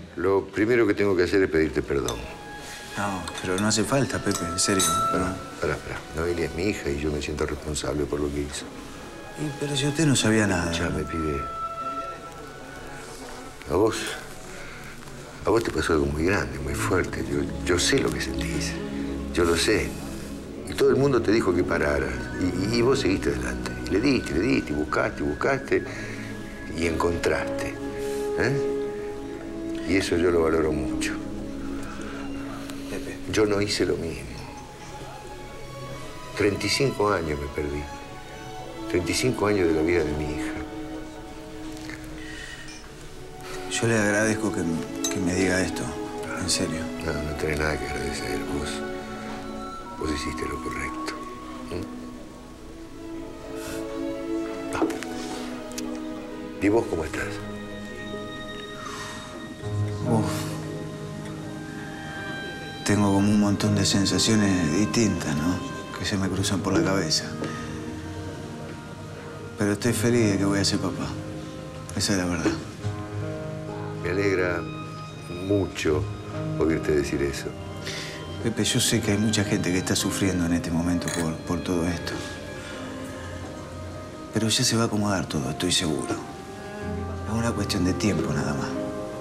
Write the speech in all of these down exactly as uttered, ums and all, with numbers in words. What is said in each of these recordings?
Lo primero que tengo que hacer es pedirte perdón. No, pero no hace falta, Pepe, en serio. Pará, pará, pará. Noelia es mi hija y yo me siento responsable por lo que hizo. Y, pero si usted no sabía nada. Ya me pibe. A vos... A vos te pasó algo muy grande, muy fuerte. Yo, yo sé lo que sentís. Yo lo sé. Y todo el mundo te dijo que pararas. Y, y vos seguiste adelante. Y le diste, le diste, y buscaste, y buscaste. Y encontraste. ¿Eh? Y eso yo lo valoro mucho. Pepe. Yo no hice lo mismo. treinta y cinco años me perdí. treinta y cinco años de la vida de mi hija. Yo le agradezco que, que me diga esto. En serio. No, no tenés nada que agradecer. Vos, vos hiciste lo correcto. ¿Mm? No. ¿Y vos cómo estás? Uf. Tengo como un montón de sensaciones distintas, ¿no? Que se me cruzan por la cabeza. Pero estoy feliz de que voy a ser papá. Esa es la verdad. Me alegra mucho oírte decir eso. Pepe, yo sé que hay mucha gente que está sufriendo en este momento por, por todo esto. Pero ya se va a acomodar todo, estoy seguro. Es una cuestión de tiempo nada más.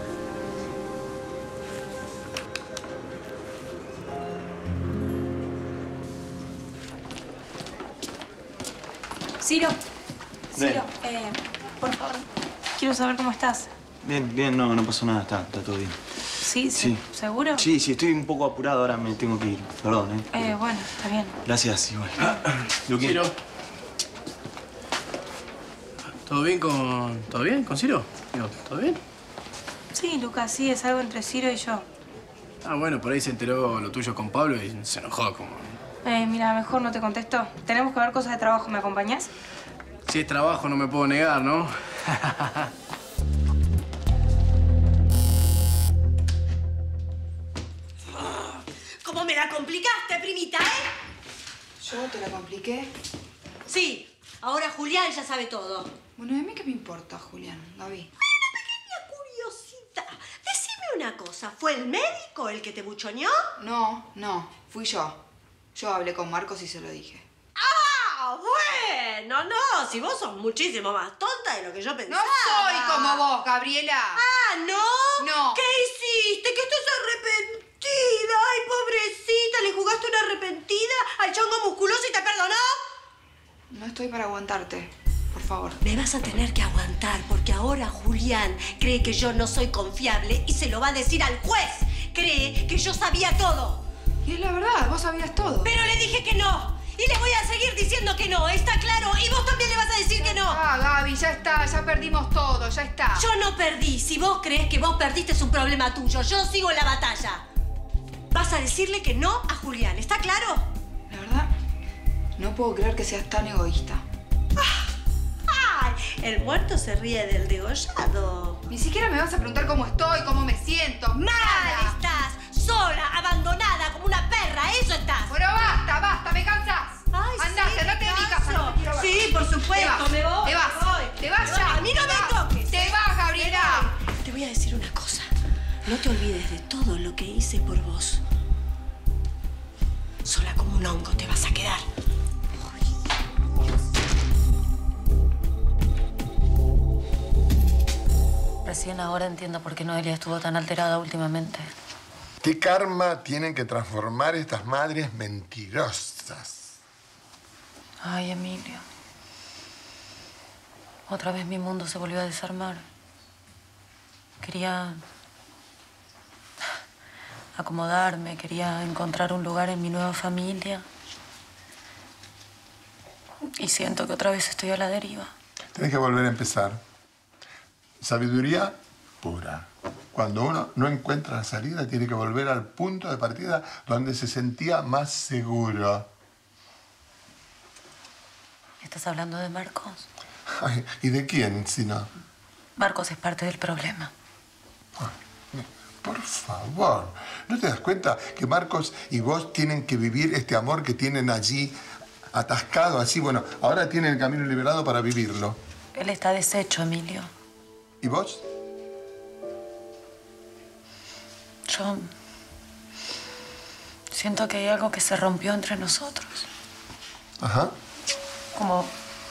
Ciro, Ciro, eh, por favor, quiero saber cómo estás. Bien, bien, no, no pasó nada, está, está todo bien. ¿Sí? Sí. ¿Seguro? Sí, sí, estoy un poco apurado, ahora me tengo que ir. Perdón, ¿eh? Eh, bueno, está bien. Gracias, igual. Luqui. Ciro. ¿Todo bien con... ¿Todo bien con Ciro? Digo, ¿todo bien? Sí, Lucas, sí, es algo entre Ciro y yo. Ah, bueno, por ahí se enteró lo tuyo con Pablo y se enojó como... Eh, mira, mejor no te contesto. Tenemos que ver cosas de trabajo, ¿me acompañás? Si es trabajo no me puedo negar, ¿no? ¿Cómo me la complicaste, primita, eh? ¿Yo te la compliqué? Sí, ahora Julián ya sabe todo. Bueno, ¿y a mí qué me importa, Julián, Gaby? Ay, una pequeña curiosidad. Decime una cosa, ¿fue el médico el que te buchoneó? No, no, fui yo. Yo hablé con Marcos y se lo dije. ¡Ah, bueno! No, si vos sos muchísimo más tonta de lo que yo pensaba. No soy como vos, Gabriela. Ah, ¿no? No. ¿Qué hiciste? ¿Que estás arrepentida? Ay, pobrecita, ¿le jugaste una arrepentida al chongo musculoso y te perdonó? No estoy para aguantarte, por favor. Me vas a tener que aguantar porque ahora Julián cree que yo no soy confiable y se lo va a decir al juez. Cree que yo sabía todo. Y es la verdad, vos sabías todo. Pero le dije que no. Y le voy a seguir diciendo que no, ¿está claro? Y vos también le vas a decir que no. Ah, Gaby, ya está, ya perdimos todo, ya está. Yo no perdí. Si vos crees que vos perdiste es un problema tuyo. Yo sigo en la batalla. Vas a decirle que no a Julián, ¿está claro? La verdad, no puedo creer que seas tan egoísta. ¡Ay! El muerto se ríe del degollado. Ni siquiera me vas a preguntar cómo estoy, cómo me siento. ¡Mal Nada. estás! Sola, abandonada, como una perra, eso estás. Bueno, basta, basta, me cansás. Ay, Andate, sí, andate de mi me casa. canso. No te quiero ver. Sí, por supuesto, Te me vas, voy. te vas, me voy. te vas Me ya. voy. A mí no te me vas. toques. Te ¿eh? vas, Gabriela. Te voy a decir una cosa. No te olvides de todo lo que hice por vos. Sola como un hongo te vas a quedar. Recién ahora entiendo por qué Noelia estuvo tan alterada últimamente. ¿Qué karma tienen que transformar estas madres mentirosas? Ay, Emilio. Otra vez mi mundo se volvió a desarmar. Quería acomodarme, quería encontrar un lugar en mi nueva familia. Y siento que otra vez estoy a la deriva. Tienes que volver a empezar. Sabiduría pura. Cuando uno no encuentra la salida, tiene que volver al punto de partida donde se sentía más seguro. ¿Estás hablando de Marcos? Ay, ¿y de quién, si no? Marcos es parte del problema. Ay, por favor, ¿no te das cuenta que Marcos y vos tienen que vivir este amor que tienen allí atascado así? Bueno, ahora tienen el camino liberado para vivirlo. Él está deshecho, Emilio. ¿Y vos? Yo siento que hay algo que se rompió entre nosotros. Ajá. Como...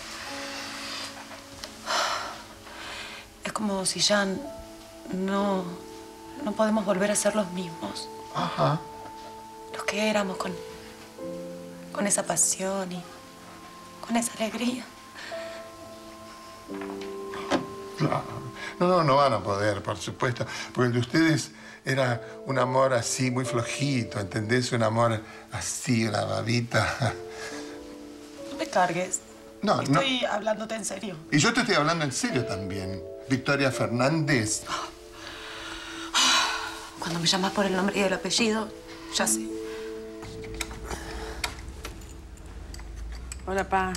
Es como si ya no... no podemos volver a ser los mismos. Ajá. Los que éramos con... con esa pasión y... con esa alegría. Claro. No, no, no van a poder, por supuesto. Porque el de ustedes era un amor así, muy flojito, ¿entendés? Un amor así, una babita. No me cargues. No, Estoy no. hablándote en serio. Y yo te estoy hablando en serio también. Victoria Fernández. Cuando me llamas por el nombre y el apellido, ya sé. Hola, pa.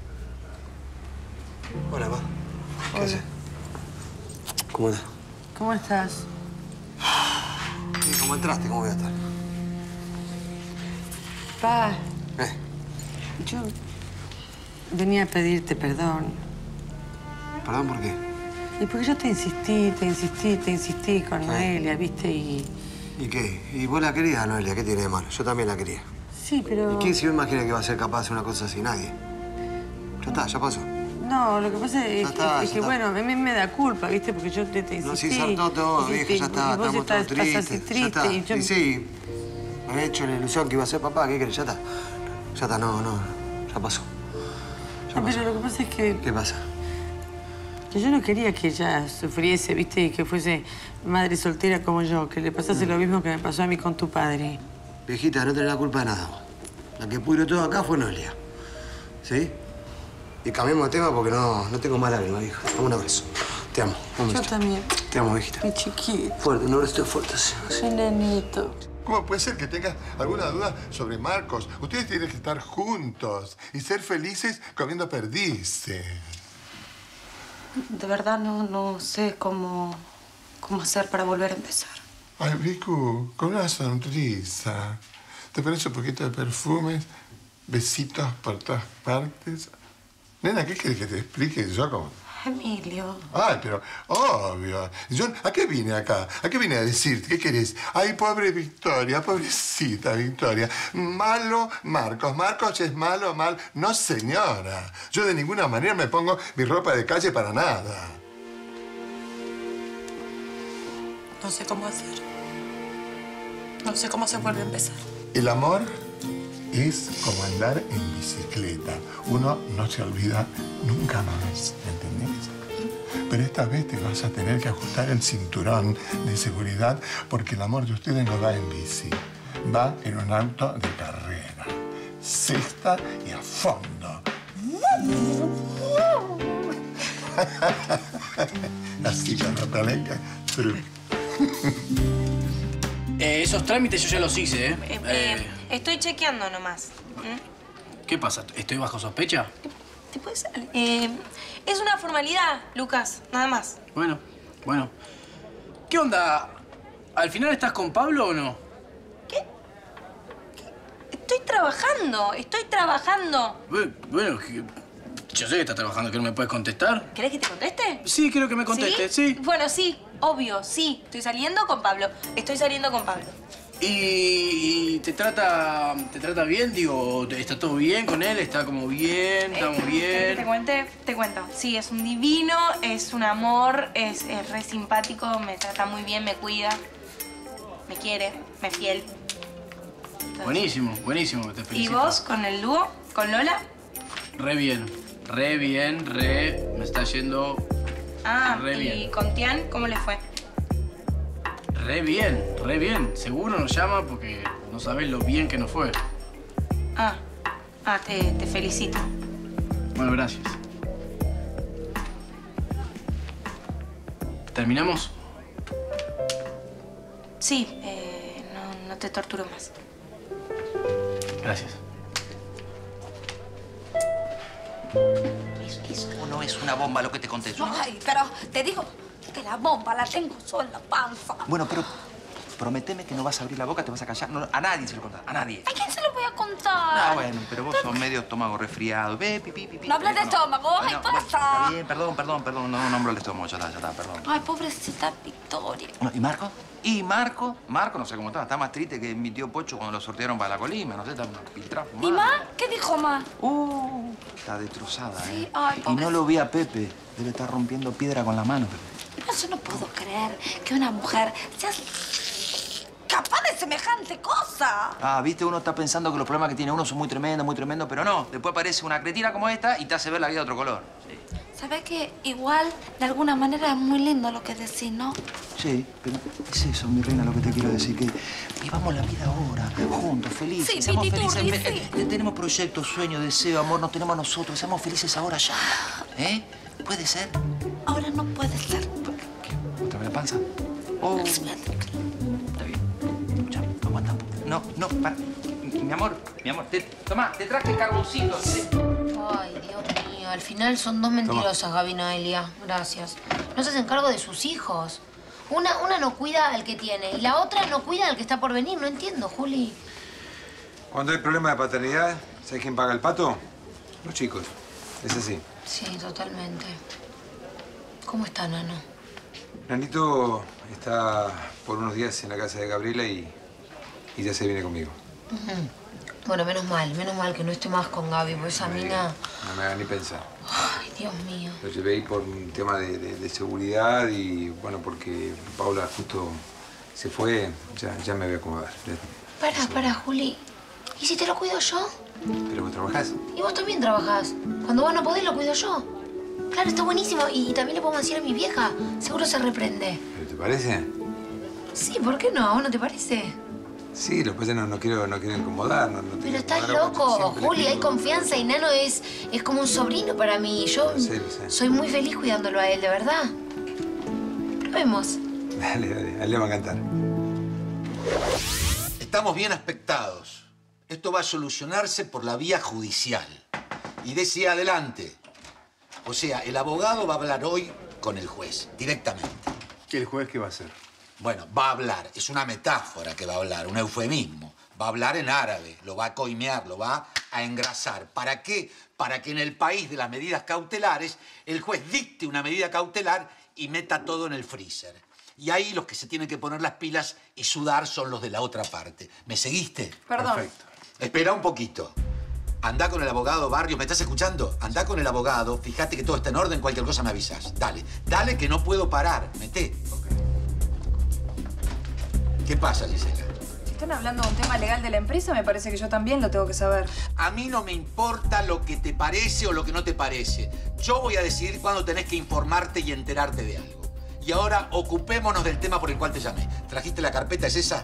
Hola, ma. ¿Qué haces? ¿Cómo estás? ¿Cómo estás? Sí, ¿cómo entraste? ¿Cómo voy a estar? Pa. ¿Eh? Yo venía a pedirte perdón. ¿Perdón por qué? Y porque yo te insistí, te insistí, te insistí con Noelia, ¿viste? Y... ¿Y qué? ¿Y vos la querías, Noelia? ¿Qué tiene de malo? Yo también la quería. Sí, pero... ¿Y quién se imagina que va a ser capaz de hacer una cosa así? Nadie. Ya está, ya pasó. No, lo que pasa es, Ya está, es ya que, está. bueno, a mí me da culpa, ¿viste? Porque yo te, te insistí. No, sí, saltó todo, y vieja, te- ya está, y vos estamos todos estás, estás así tristes. triste. Ya está. Y yo... Y sí, me había hecho la ilusión que iba a ser papá, ¿qué querés? Ya está. Ya está, no, no, ya pasó. Ya No, pasó. pero lo que pasa es que... ¿Qué pasa? Que yo no quería que ella sufriese, ¿viste? Y que fuese madre soltera como yo. Que le pasase Mm. lo mismo que me pasó a mí con tu padre. Viejita, no tenés la culpa de nada. La que pudrió todo acá fue Noelia. ¿Sí? Y cambiemos de tema porque no, no tengo más lágrimas, hija. Dame un abrazo. Te amo. Un Yo besito. también. Te amo, viejita. Mi chiquito. Fuerte, un abrazo fuerte. así, así. Mi nenito. ¿Cómo puede ser que tengas alguna duda sobre Marcos? Ustedes tienen que estar juntos y ser felices comiendo perdices. De verdad no, no sé cómo, cómo hacer para volver a empezar. Ay, Vicu, con una sonrisa. Te pones un poquito de perfumes, besitos por todas partes. Nena, ¿qué quieres que te explique yo como...? Emilio. Ay, pero obvio. Yo, ¿a qué vine acá? ¿A qué vine a decirte? ¿Qué querés? Ay, pobre Victoria, pobrecita Victoria. Malo Marcos. Marcos es malo, mal. No, señora. Yo de ninguna manera me pongo mi ropa de calle para nada. No sé cómo hacer. No sé cómo se vuelve a empezar. El amor es como andar en bicicleta. Uno no se olvida nunca más, ¿entendés? Pero esta vez te vas a tener que ajustar el cinturón de seguridad porque el amor de ustedes no va en bici. Va en un auto de carrera. Sexta y a fondo. Así con la palanca. Eh, esos trámites yo ya los hice, ¿eh? Eh, Eh, eh, estoy chequeando nomás. ¿Mm? ¿Qué pasa? ¿Estoy bajo sospecha? ¿Te puedes...? Eh, es una formalidad, Lucas, nada más. Bueno, bueno. ¿Qué onda? ¿Al final estás con Pablo o no? Estoy trabajando, estoy trabajando. Bu- Bueno, que- yo sé que estás trabajando, que no me puedes contestar. ¿Querés que te conteste? Sí, quiero que me contestes, sí. Bueno, sí, obvio, sí. Estoy saliendo con Pablo. Estoy saliendo con Pablo. ¿Y, y te trata te trata bien? Digo, ¿está todo bien con él? ¿Está como bien? ¿Estamos Eh, Te bien? cuente, te cuento. Sí, es un divino, es un amor, es, es re simpático, me trata muy bien, me cuida, me quiere, me es fiel. Entonces, Buenísimo, buenísimo, te ¿y felicito. vos con el dúo? ¿Con Lola? Re bien, re bien, re... Me está yendo Ah, Re ¿y bien. con Tian cómo le fue? re bien, re bien. Seguro nos llama porque no sabés lo bien que nos fue. Ah, ah te, te felicito. Bueno, gracias. ¿Terminamos? Sí, eh, no, no te torturo más. Gracias. ¿O no es una bomba lo que te conté? Ay, pero te digo que la bomba la tengo solo en la panza. Bueno, pero prometeme que no vas a abrir la boca, te vas a callar. No, a nadie se lo contás, a nadie. ¿A quién se lo voy a contar? Ah, bueno, pero vos sos medio estómago resfriado. Ve, pipí, pipí. No hables de estómago, ay, Bueno, pasa. bueno, está bien, perdón, perdón, perdón. No nombro el estómago, ya está, ya está, perdón. Ay, pobrecita Victoria. Bueno, ¿y Marco? Y Marco, Marco no sé cómo está, está más triste que mi tío Pocho cuando lo sortearon para la Colima, no sé, está filtrado. ¿Y Ma? ¿Qué dijo Ma? Uh, está destrozada, Sí, ¿eh? ay, Y pobre. no lo vi a Pepe, debe estar rompiendo piedra con la mano. No, yo no puedo creer que una mujer sea capaz de semejante cosa. Ah, viste, uno está pensando que los problemas que tiene uno son muy tremendos, muy tremendos, pero no. Después aparece una cretina como esta y te hace ver la vida de otro color. Sí, ¿Sabés que igual, de alguna manera, es muy lindo lo que decís, no? sí, pero es eso, mi reina, lo que te quiero decir, que vivamos la vida ahora, juntos, felices. Sí, seamos Pichiturri, felices. sí. Eh, Tenemos proyectos, sueños, deseos, amor, nos tenemos a nosotros. Seamos felices ahora ya. ¿Eh? ¿Puede ser? Ahora no puede ser. ¿Otra vez la panza? Oh. Está bien. Ya, aguanta. No, no, para. Mi amor, mi amor, te, tomá, te traje carboncito. ¿Sí? Ay, Dios mío, al final son dos mentirosas, Gaby y Noelia. Gracias. No se hacen cargo de sus hijos. Una, una no cuida al que tiene y la otra no cuida al que está por venir. No entiendo, Juli. Cuando hay problema de paternidad, ¿sabes quién paga el pato? Los chicos. Es así. Sí, totalmente. ¿Cómo está, Nano? Nanito está por unos días en la casa de Gabriela y, y ya se viene conmigo. Ujú. Bueno, menos mal, menos mal que no esté más con Gaby, porque esa No me mina... digas, No me haga ni pensar. Ay, Dios mío. Lo llevé ahí por un tema de, de- de seguridad y, bueno, porque Paula justo se fue, ya, ya me voy a acomodar. Para, para, Juli. ¿Y si te lo cuido yo? ¿Pero vos trabajás? Y vos también trabajás. Cuando vos no podés, lo cuido yo. Claro, está buenísimo. Y, y también le podemos decir a mi vieja. Seguro se reprende. ¿Pero te parece? Sí, ¿por qué no? ¿A vos no te parece? Sí, lo que pasa es que no, no quiero, no quiero incomodar. No, no te Pero quiero estás incomodar a vos, loco, siempre le Juli. Hay pido- confianza y Nano es, es como un sobrino para mí. Yo Lo sé, lo sé. soy muy feliz cuidándolo a él, de verdad. Probemos. Dale, dale, a él le va a encantar. Estamos bien aspectados. Esto va a solucionarse por la vía judicial. Y decía adelante. O sea, el abogado va a hablar hoy con el juez, directamente. ¿Y el juez qué va a hacer? Bueno, va a hablar. Es una metáfora que va a hablar, un eufemismo. Va a hablar en árabe, lo va a coimear, lo va a engrasar. ¿Para qué? Para que en el país de las medidas cautelares el juez dicte una medida cautelar y meta todo en el freezer. Y ahí los que se tienen que poner las pilas y sudar son los de la otra parte. ¿Me seguiste? Perdón. Perfecto. Espera un poquito. Andá con el abogado, Barrios. ¿Me estás escuchando? Andá con el abogado. Fíjate que todo está en orden. Cualquier cosa me avisas. Dale. Dale que no puedo parar. Meté. ¿Qué pasa, Gisela? Si están hablando de un tema legal de la empresa, me parece que yo también lo tengo que saber. A mí no me importa lo que te parece o lo que no te parece. Yo voy a decidir cuándo tenés que informarte y enterarte de algo. Y ahora ocupémonos del tema por el cual te llamé. ¿Trajiste la carpeta? ¿Es esa?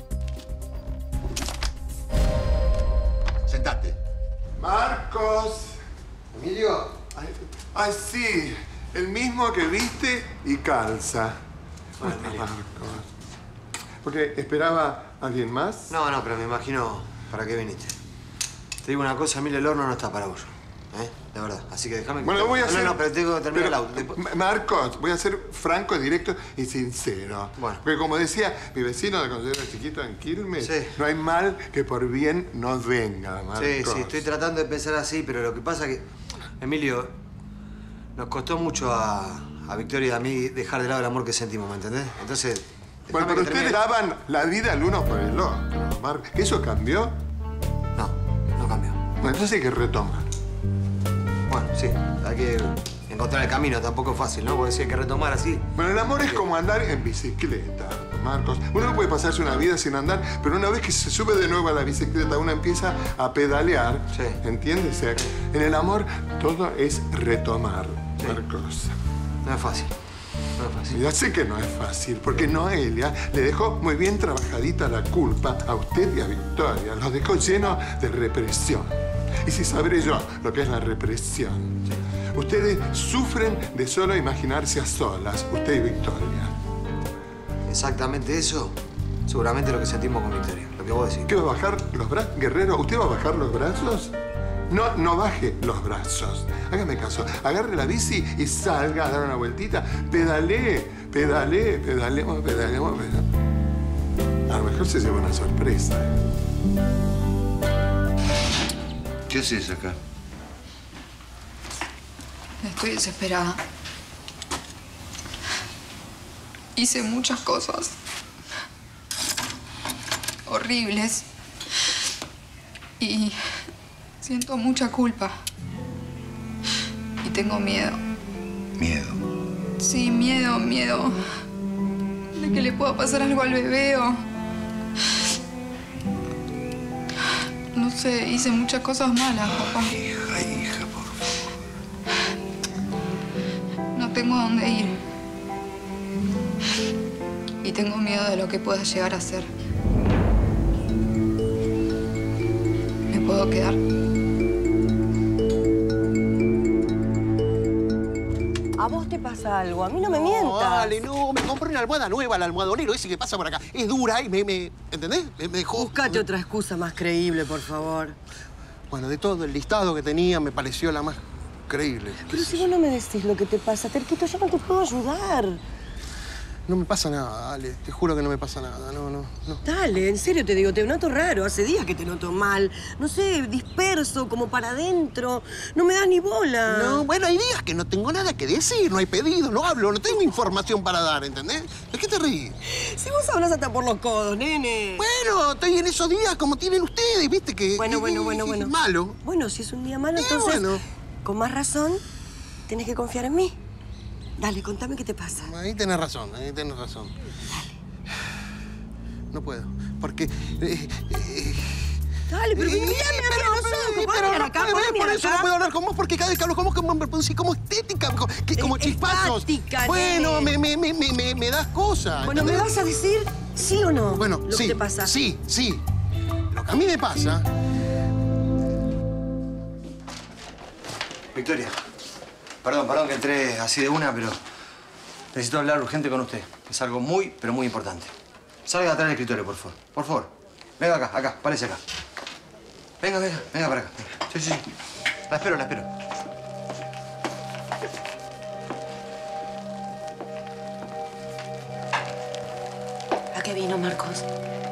Sentate. Marcos. Emilio. Ay, ay, sí. El mismo que viste y calza. Bueno, Marcos. Porque esperaba a alguien más. No, no, pero me imagino para qué viniste. Te digo una cosa, Emilio, el horno no está para vos. ¿Eh? De verdad. Así que déjame que... Bueno, voy a no, ser... No, no, pero tengo que terminar pero, el auto. Después- Ma- Marcos, voy a ser franco, directo y sincero. Bueno. Porque como decía mi vecino de cuando yo era chiquito en Quilmes, Sí. no hay mal que por bien no venga, Marcos. Sí, sí, estoy tratando de pensar así, pero lo que pasa es que, Emilio, nos costó mucho a, a Victoria y a mí dejar de lado el amor que sentimos, ¿me entendés? Entonces, Bueno, déjame pero que ustedes termine. daban la vida el uno por el otro, Marcos. ¿Eso cambió? No, no cambió. Bueno, entonces hay que retomar. Bueno, sí, hay que encontrar el camino, tampoco es fácil, ¿no? Porque si hay que retomar así. Bueno, el amor es como andar en bicicleta, Marcos. Uno no puede pasarse una vida sin andar, pero una vez que se sube de nuevo a la bicicleta, uno empieza a pedalear. Sí. ¿Entiendes? O sea, en el amor todo es retomar, Marcos. No es fácil. No es fácil. Ya sé que no es fácil, porque Noelia le dejó muy bien trabajadita la culpa a usted y a Victoria. Los dejó llenos de represión. Y si sabré yo lo que es la represión. Ustedes sufren de solo imaginarse a solas, usted y Victoria. Exactamente eso, seguramente lo que sentimos con Victoria, lo que vos decís. ¿Qué va a bajar los brazos? Guerrero, ¿usted va a bajar los brazos? No, no baje los brazos. Hágame caso. Agarre la bici y salga a dar una vueltita. Pedalee, pedalee, pedaleemos, pedaleemos, pedaleemos. A lo mejor se lleva una sorpresa. ¿Qué haces acá? Estoy desesperada. Hice muchas cosas. horribles. Y siento mucha culpa. Y tengo miedo. ¿Miedo? Sí, miedo, miedo. De que le pueda pasar algo al bebé o... No sé, hice muchas cosas malas, papá. Hija, hija, por favor. No tengo a dónde ir. Y tengo miedo de lo que pueda llegar a ser. ¿Me puedo quedar? A vos te pasa algo, a mí no me mientas. Dale, no, me compré una almohada nueva, el almohadonero ese que pasa por acá. Es dura y me, me ¿entendés? Me, me dejó... Búscate otra excusa más creíble, por favor. Bueno, de todo el listado que tenía, me pareció la más creíble. Pero si vos no me decís lo que te pasa, Terquito, yo no te puedo ayudar. No me pasa nada, Ale. Te juro que no me pasa nada. No, no, no. Dale, en serio te digo, te noto raro. Hace días que te noto mal. No sé, disperso, como para adentro. No me das ni bola. No, bueno, hay días que no tengo nada que decir. No hay pedido, no hablo, no tengo información para dar, ¿entendés? ¿De qué te ríes? Si vos hablas hasta por los codos, nene. Bueno, estoy en esos días como tienen ustedes, ¿viste? Que Bueno, bueno, bueno, bueno. Es malo. Bueno, si es un día malo, Eh, entonces, bueno. con más razón, tenés que confiar en mí. Dale, contame qué te pasa. Ahí tenés razón, ahí tenés razón. Dale. No puedo, porque... eh, eh, Dale, pero eh, mírame, pero mira, no no sé, sé, pero mirar no acá, puedo, podés por mirar eso acá. no puedo hablar con vos, porque cada vez que hablo con vos como, como, como estética, como, que, como Eh, chispazos. estática, Bueno, me, nene. me, me, me, me, me das cosas. Bueno, ¿me ¿entendés? vas a decir sí o no? Bueno, lo sí, que te pasa. sí, sí. Lo que a mí me pasa... Victoria, perdón, perdón que entré así de una, pero necesito hablar urgente con usted. Es algo muy, pero muy importante. Salga atrás del escritorio, por favor. Por favor. Venga acá, acá, parece acá. Venga, venga, venga para acá. Sí, sí, sí. La espero, la espero. ¿A qué vino, Marcos?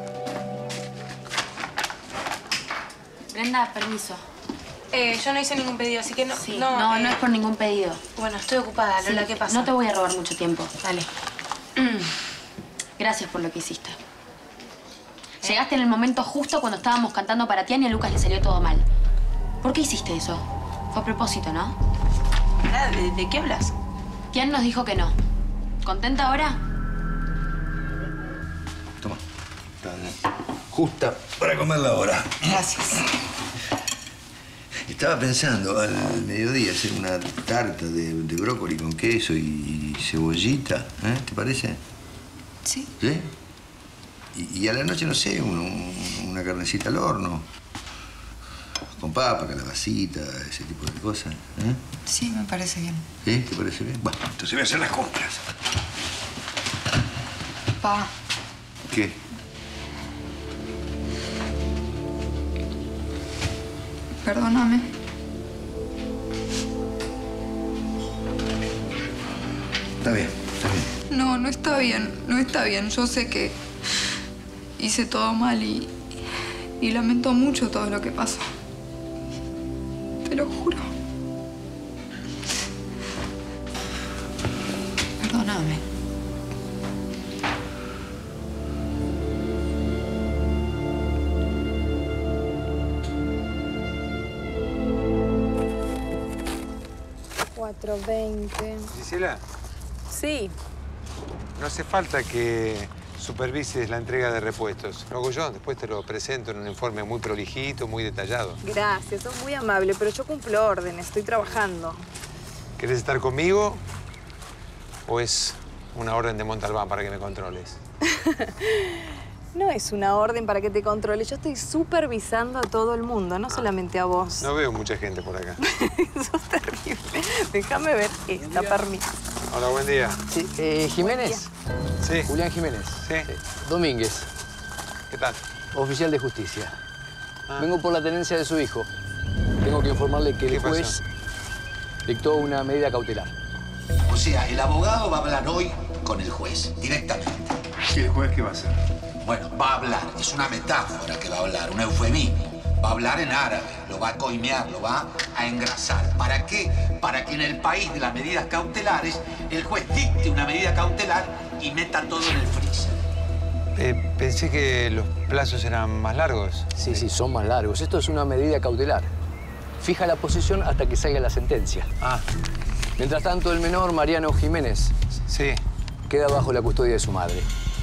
Brenda, permiso. Eh, yo no hice ningún pedido, así que no... Sí, no, no, eh, no es por ningún pedido. Bueno, estoy ocupada, Lola, Sí, ¿qué pasa? No te voy a robar mucho tiempo. Dale. Gracias por lo que hiciste. Llegaste en el momento justo cuando estábamos cantando para Tian y a Lucas le salió todo mal. ¿Por qué hiciste eso? Fue a propósito, ¿no? ¿De, de qué hablas? Tian nos dijo que no. ¿Contenta ahora? Toma. Justa para comer la hora. Gracias. Estaba pensando al mediodía hacer una tarta de, de brócoli con queso y cebollita. ¿Eh? ¿Te parece? Sí. ¿Sí? Y, y a la noche, no sé, un- un- una carnecita al horno. Con papa, calabacita, ese tipo de cosas. ¿Eh? Sí, me parece bien. ¿Sí? ¿Te parece bien? Bueno, entonces voy a hacer las compras. Pa, ¿Qué? perdóname. Está bien, está bien. No, no está bien, no está bien. Yo sé que hice todo mal y, y lamento mucho todo lo que pasó. Te lo juro. Perdóname. cuatro veinte. Gisela, Sí. no hace falta que supervises la entrega de repuestos. Lo hago yo, después te lo presento en un informe muy prolijito, muy detallado. Gracias, sos muy amable, pero yo cumplo órdenes, estoy trabajando. ¿Querés estar conmigo o es una orden de Montalbán para que me controles? No es una orden para que te controle, yo estoy supervisando a todo el mundo, no solamente a vos. No veo mucha gente por acá. Sos terrible. Déjame ver esta, permiso. Hola, buen día. Sí, eh, ¿Jiménez? Sí. Julián Jiménez. Sí. Domínguez. ¿Qué tal? Oficial de justicia. Ah. Vengo por la tenencia de su hijo. Tengo que informarle que el ¿Qué pasó? juez dictó una medida cautelar. O sea, el abogado va a hablar hoy con el juez, directamente. ¿Y el juez qué va a hacer? Bueno, va a hablar, es una metáfora que va a hablar, un eufemismo. Va a hablar en árabe, lo va a coimear, lo va a engrasar. ¿Para qué? Para que en el país de las medidas cautelares, el juez dicte una medida cautelar y meta todo en el freezer. Eh, pensé que los plazos eran más largos. Sí, sí, son más largos. Esto es una medida cautelar. Fija la posición hasta que salga la sentencia. Ah. Mientras tanto, el menor, Mariano Jiménez, sí, queda bajo la custodia de su madre.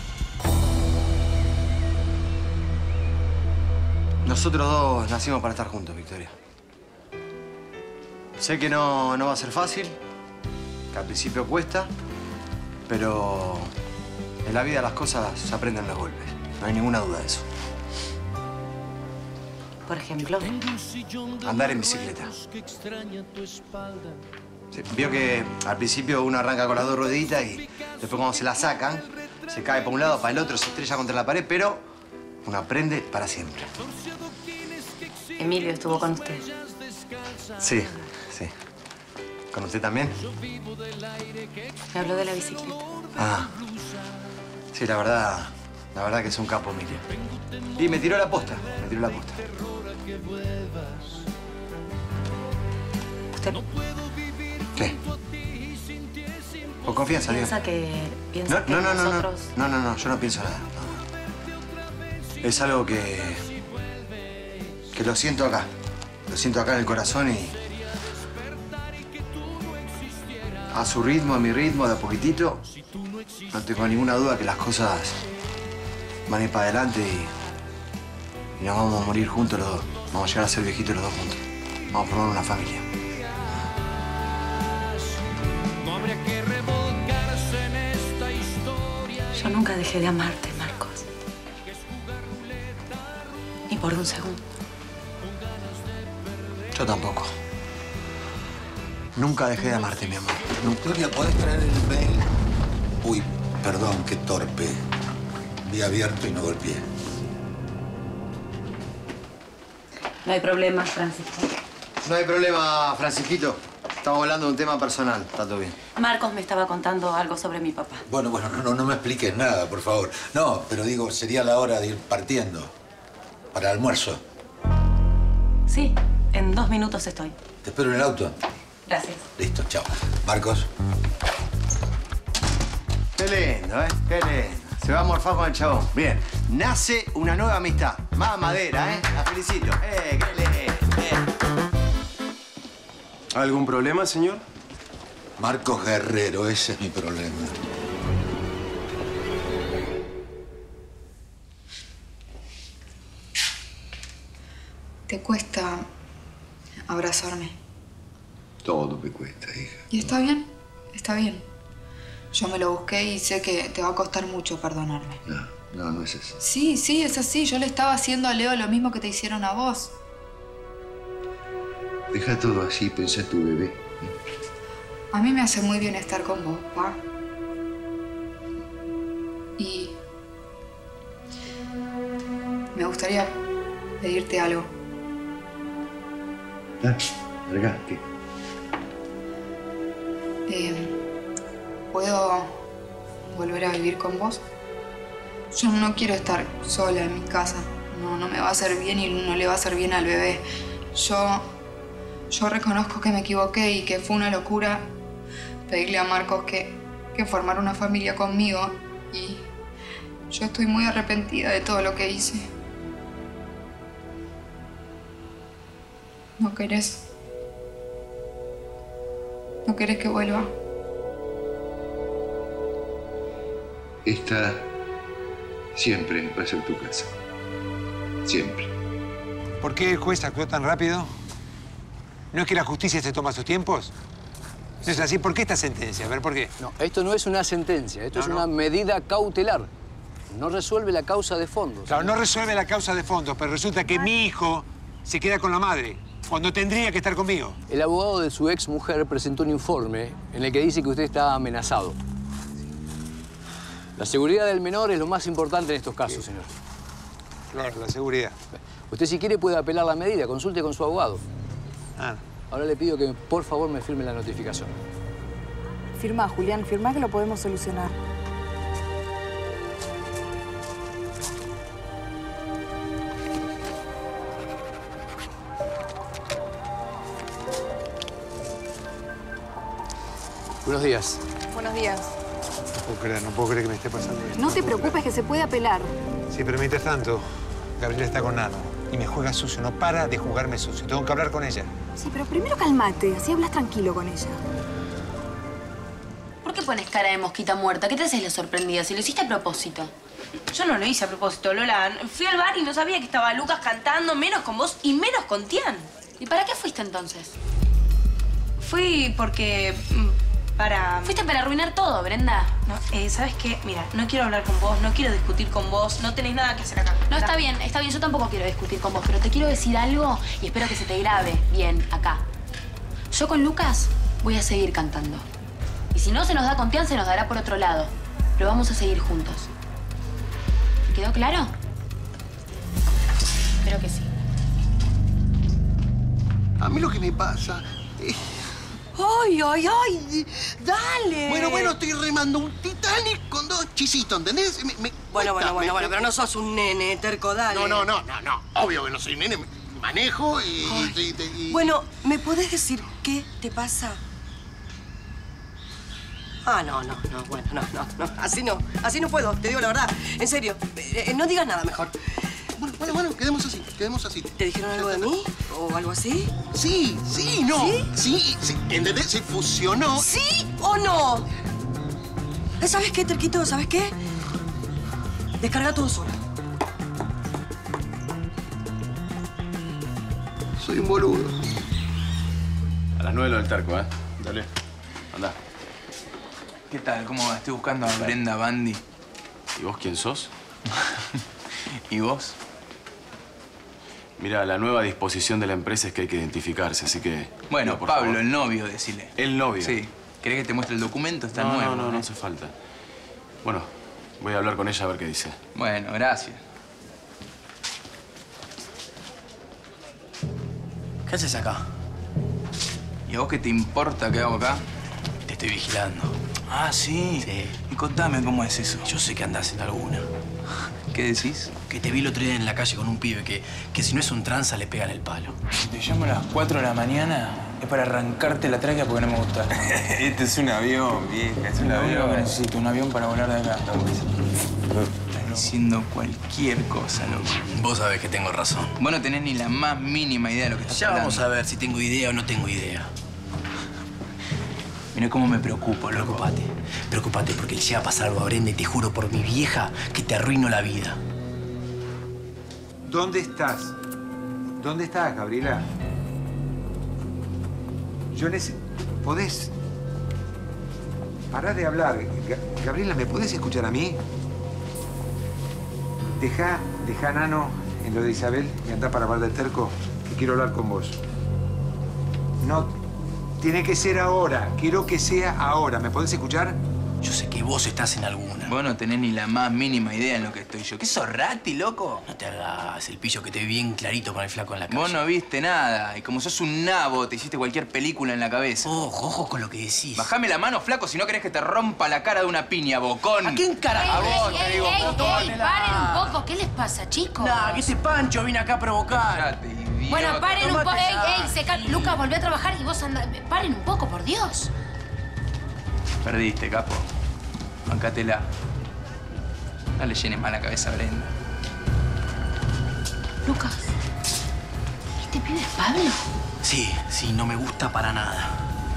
Nosotros dos nacimos para estar juntos, Victoria. Sé que no, no va a ser fácil, que al principio cuesta, pero en la vida las cosas se aprenden los golpes. No hay ninguna duda de eso. Por ejemplo, andar en bicicleta. Sí, vio que al principio uno arranca con las dos rueditas y después cuando se la sacan, se cae para un lado, para el otro, se estrella contra la pared, pero uno aprende para siempre. Emilio estuvo con usted. Sí, sí. ¿Con usted también? Me habló de la bicicleta. Ah. Sí, la verdad, la verdad que es un capo, Emilio. Y me tiró la posta, me tiró la posta. ¿Usted ¿Qué? Con confianza, digo. piensa que, piensa No, que no, no, no, nosotros... no, no, no, yo no pienso nada. No. Es algo que... que lo siento acá. Lo siento acá en el corazón y... a su ritmo, a mi ritmo, de a poquitito. No tengo ninguna duda que las cosas van a ir para adelante y... y nos vamos a morir juntos los dos. Vamos a llegar a ser viejitos los dos juntos. Vamos a formar una familia. Yo nunca dejé de amarte, Marcos. Ni por un segundo. Yo tampoco. Nunca dejé de amarte, mi amor. Victoria, ¿podés traer el mail? Uy, perdón, qué torpe. Vi abierto y no golpeé. No hay problema, Francisco. No hay problema, Francisquito. Estamos hablando de un tema personal. Está todo bien. Marcos me estaba contando algo sobre mi papá. Bueno, bueno, no, no, no me expliques nada, por favor. No, pero digo, sería la hora de ir partiendo. Para el almuerzo. Sí, en dos minutos estoy. Te espero en el auto. Gracias. Listo, chao. Marcos. Qué lindo, ¿eh? Qué lindo. Se va a morfar con el chabón. Bien. Nace una nueva amistad. Más madera, ¿eh? La felicito. ¡Eh, qué lindo! ¿Algún problema, señor? Marcos Guerrero, ese es mi problema. Te cuesta abrazarme. Todo me cuesta, hija. Y está bien, está bien. Yo me lo busqué y sé que te va a costar mucho perdonarme. No, no, no es así. Sí, sí, es así. Yo le estaba haciendo a Leo lo mismo que te hicieron a vos. Deja todo así, pensá en tu bebé. A mí me hace muy bien estar con vos, pa. Y... me gustaría pedirte algo. Ah, ¿verdad? ¿Qué? Eh, ¿Puedo volver a vivir con vos? Yo no quiero estar sola en mi casa. No, no me va a hacer bien y no le va a hacer bien al bebé. Yo... Yo reconozco que me equivoqué y que fue una locura pedirle a Marcos que, que formara una familia conmigo. Y yo estoy muy arrepentida de todo lo que hice. ¿No querés? ¿No querés que vuelva? Esta siempre va a ser tu casa. Siempre. ¿Por qué el juez actuó tan rápido? ¿No es que la justicia se toma sus tiempos? ¿No es así? ¿Por qué esta sentencia? A ver, ¿por qué? No, esto no es una sentencia, esto No, es no. una medida cautelar. No resuelve la causa de fondo. Claro, no resuelve la causa de fondo, pero resulta que mi hijo se queda con la madre cuando tendría que estar conmigo. El abogado de su ex mujer presentó un informe en el que dice que usted está amenazado. La seguridad del menor es lo más importante en estos casos, señor. Claro, la seguridad. Usted, si quiere, puede apelar la medida. Consulte con su abogado. Ah. Ahora le pido que, por favor, me firme la notificación. Firma, Julián, firma que lo podemos solucionar. Buenos días. Buenos días. puedo creer, no puedo creer que me esté pasando esto. No te preocupes que se puede apelar. Sí, pero mientras tanto, Gabriela está con Nano y me juega sucio, no para de jugarme sucio. Tengo que hablar con ella. Sí, pero primero cálmate, así hablas tranquilo con ella. ¿Por qué pones cara de mosquita muerta? ¿Qué te haces la sorprendida? Si lo hiciste a propósito. Yo no lo hice a propósito, Lola. Fui al bar y no sabía que estaba Lucas cantando, menos con vos y menos con Tian. ¿Y para qué fuiste entonces? Fui porque... para... Fuiste para arruinar todo, Brenda. No, eh, ¿sabes qué? Mira, no quiero hablar con vos, no quiero discutir con vos, no tenés nada que hacer acá. No, está bien, está bien. Yo tampoco quiero discutir con vos, pero te quiero decir algo y espero que se te grabe bien acá. Yo con Lucas voy a seguir cantando. Y si no se nos da con Tian, se nos dará por otro lado. Pero vamos a seguir juntos. ¿Te quedó claro? Espero que sí. A mí lo que me pasa es... ¡Ay, ay, ay! ¡Dale! Bueno, bueno, estoy remando un Titanic con dos chisitos, ¿entendés? Me, me Bueno, cuesta, bueno, bueno, me- bueno, pero no sos un nene, terco, dale. No, no, no, no, no. Obvio que no soy nene. Manejo y... y- y- Bueno, ¿me podés decir qué te pasa? Ah, no, no, no, bueno, no, no, no. Así no, así no puedo, te digo la verdad. En serio, eh, eh, no digas nada mejor. Bueno, bueno, bueno, quedemos así, quedemos así. ¿Te dijeron algo de mí? ¿O algo así? Sí, sí, no. ¿Sí? Sí, sí, ¿entendés? Se fusionó. ¿Sí o no? Eh, ¿Sabes qué, Terquito? ¿Sabes qué? Descarga todo sola. Soy un boludo. A las nueve lo del terco, ¿eh? Dale. Anda. ¿Qué tal? ¿Cómo va? Estoy buscando a Brenda Bandi. ¿Y vos quién sos? ¿Y vos? Mira, la nueva disposición de la empresa es que hay que identificarse, así que... Bueno, no, por Pablo, favor. el novio, decile. ¿El novio? Sí. ¿Querés que te muestre el documento? Está no, nuevo. No, no, no ¿eh? hace falta. Bueno, voy a hablar con ella a ver qué dice. Bueno, gracias. ¿Qué haces acá? ¿Y a vos qué te importa qué hago acá? Te estoy vigilando. Ah, ¿sí? Sí. Y contame cómo es eso. Yo sé que andás en alguna. ¿Qué decís? Que te vi el otro día en la calle con un pibe que, que si no es un tranza le pegan el palo. Si te llamo a las cuatro de la mañana es para arrancarte la tráquea porque no me gusta. Este es un avión, vieja, es un Lo único que avión. necesito, un avión para volar de acá. Estás diciendo cualquier cosa, loco. Vos sabés que tengo razón. Vos no tenés ni la más mínima idea de lo que estás Ya hablando. vamos a ver si tengo idea o no tengo idea. Mirá cómo me preocupo, loco. Preocupate, preocupate porque le llega a pasar algo a Brenda y te juro por mi vieja que te arruino la vida. ¿Dónde estás? ¿Dónde estás, Gabriela? Yo necesito... ¿Podés...? Pará de hablar. Ga- Gabriela, ¿me podés escuchar a mí? Deja, deja a Nano en lo de Isabel y andá para Bar del Terco, que quiero hablar con vos. No, tiene que ser ahora. Quiero que sea ahora. ¿Me podés escuchar? Yo sé que vos estás en alguna. Vos no tenés ni la más mínima idea en lo que estoy yo. ¿Qué sos rati, loco? No te hagas el pillo que te vi bien clarito con el flaco en la calle. Vos no viste nada. Y como sos un nabo, te hiciste cualquier película en la cabeza. Ojo, ojo con lo que decís. Bajame la mano, flaco, si no querés que te rompa la cara de una piña, bocón. ¿A quién carajo? A vos, te ¡Ey, digo, ey, bocón. ey! ¡Paren un poco! ¿Qué les pasa, chicos? Nah, que ese Pancho vine acá a provocar. Cállate, idiota. Bueno, paren un poco. Tomate ¡Ey, ya. ey! Se cal- Lucas, volvió a trabajar y vos andás... Paren un poco, por Dios. Perdiste, capo. Bancátela. No le llenes más la cabeza a Brenda. Lucas, ¿este pibe es Pablo? Sí, sí, no me gusta para nada.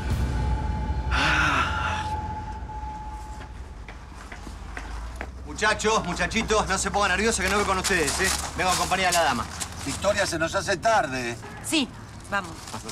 Muchachos, muchachitos, no se pongan nerviosos que no voy con ustedes, ¿eh? Vengo a acompañar a la dama. Victoria, se nos hace tarde. Sí, vamos.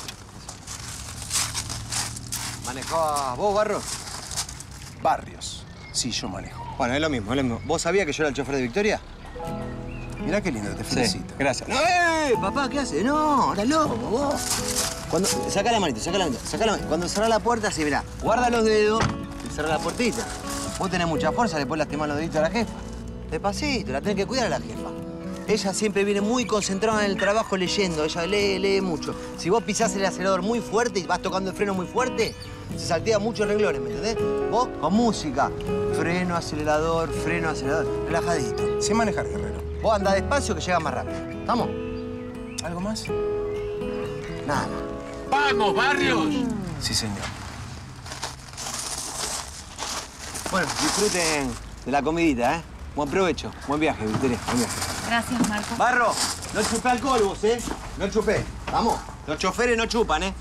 ¿Manejabas vos, Barro? Barrios. Sí, yo manejo. Bueno, es lo mismo, es lo mismo. ¿Vos sabías que yo era el chofer de Victoria? Mirá qué lindo, te felicito. Gracias. ¡No, eh! Papá, ¿qué haces? No, estás loco, vos. Cuando... Saca la manito, saca la manito, saca la manito. Cuando cerrás la puerta, así, mirá. Guarda los dedos y cerrá la puertita. Vos tenés mucha fuerza, le podés lastimar los deditos a la jefa. Despacito, la tenés que cuidar a la jefa. Ella siempre viene muy concentrada en el trabajo leyendo. Ella lee, lee mucho. Si vos pisás el acelerador muy fuerte y vas tocando el freno muy fuerte, se saltea muchos renglones, ¿me entendés? Vos, con música. Freno, acelerador, freno, acelerador. Relajadito. Sé manejar, guerrero. Vos andá despacio que llega más rápido. ¿Estamos? ¿Algo más? Nada. ¡Vamos, Barrios! Sí, señor. Bueno, disfruten de la comidita, ¿eh? Buen provecho. Buen viaje, Victoria. Buen viaje. Gracias, Marco. Barro, no chupé alcohol vos, ¿eh? No chupé. Vamos. Los choferes no chupan, ¿eh?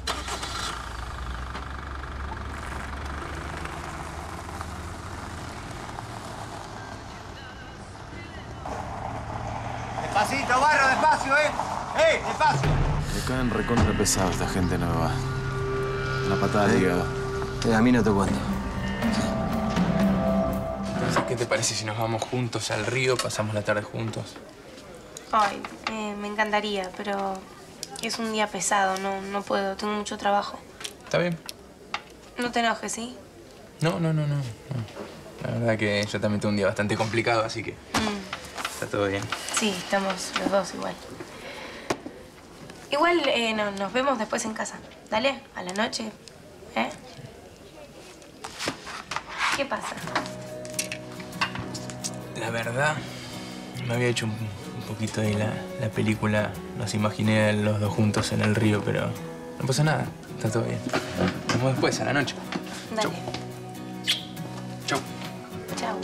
Despacito, Barro, despacio, ¿eh? ¡Eh, despacio! Me caen recontra pesado esta gente nueva. Una patada de hígado. Eh, a mí no te cuento. Entonces, ¿qué te parece si nos vamos juntos al río, pasamos la tarde juntos? Ay, eh, me encantaría, pero es un día pesado, no, no puedo, tengo mucho trabajo. ¿Está bien? No te enojes, ¿sí? No, no, no, no. no. La verdad que yo también tuve un día bastante complicado, así que Mm, está todo bien. sí, estamos los dos igual. Igual eh, no, nos vemos después en casa. Dale, a la noche. ¿Eh? ¿Qué pasa? La verdad, me había hecho un, un poquito de la, la película. Nos imaginé los dos juntos en el río, pero no pasa nada. Está todo bien. Nos vemos después, a la noche. Dale. Chau. Chao.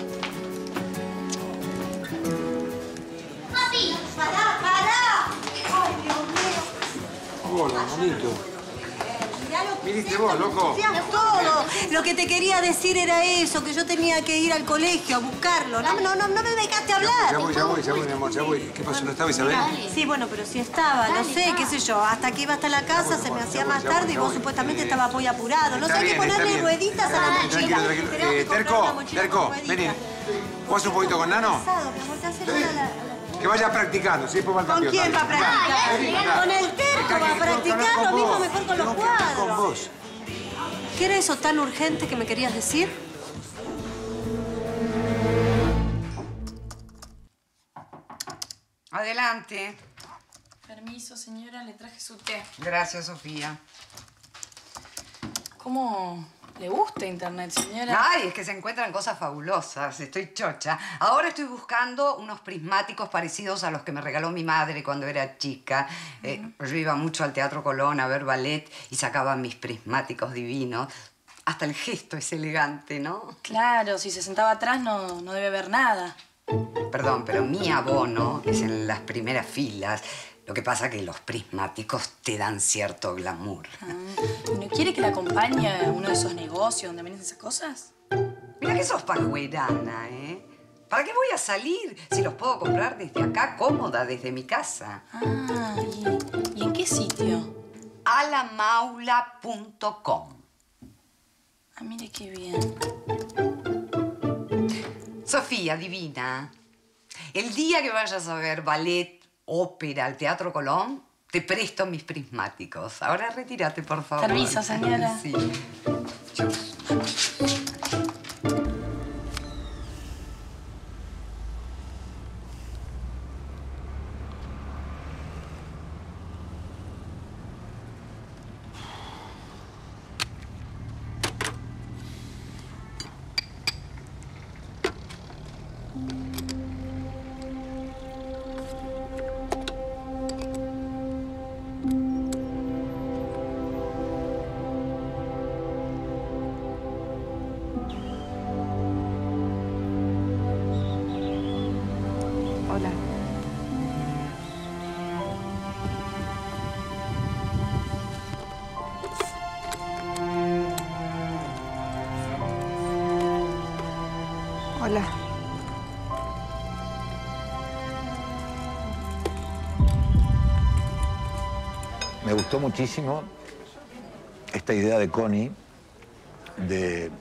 ¡Papi! ¡Pará, pará! ¡Ay, Dios mío! Hola, bonito. Mirá lo que Viniste vos, loco. hacías todo. Lo que te quería decir era eso, que yo tenía que ir al colegio a buscarlo. No, no, no, no me dejaste hablar. Ya voy, ya voy, ya voy, mi amor, ya voy. ¿Qué pasó? ¿No estaba Isabel? Sí, bueno, pero sí estaba, no sé, qué sé yo. Hasta que iba hasta la casa se me hacía más tarde y vos supuestamente estabas muy apurado. No sé, hay que ponerle rueditas a la mochila. Tranquilo, tranquilo. Eh, Terco, Terco, vení. ¿Jugás un poquito con Nano? Que vaya practicando, ¿sí? Después va al ¿Con campeón. quién va a practicar? Con el terco va a practicar, lo mismo mejor con los con cuadros. vos. ¿Qué era eso tan urgente que me querías decir? Adelante. Permiso, señora, le traje su té. Gracias, Sofía. ¿Cómo le gusta Internet, señora? Ay, es que se encuentran cosas fabulosas. Estoy chocha. Ahora estoy buscando unos prismáticos parecidos a los que me regaló mi madre cuando era chica. Eh, yo iba mucho al Teatro Colón a ver ballet y sacaba mis prismáticos divinos. Hasta el gesto es elegante, ¿no? Claro, si se sentaba atrás no, no debe ver nada. Perdón, pero mi abono es en las primeras filas. Lo que pasa es que los prismáticos te dan cierto glamour. Ah, ¿y no quiere que la acompañe a uno de esos negocios donde venden esas cosas? Mira que sos pajuerana, ¿eh? ¿Para qué voy a salir si los puedo comprar desde acá, cómoda, desde mi casa? Ah, ¿y, ¿y en qué sitio? alamaula punto com. Ah, mire qué bien. Sofía, divina, el día que vayas a ver ballet, ópera, al Teatro Colón, te presto mis prismáticos. Ahora retírate, por favor. Permiso, señora. Sí. Hola. Hola. Me gustó muchísimo esta idea de Connie de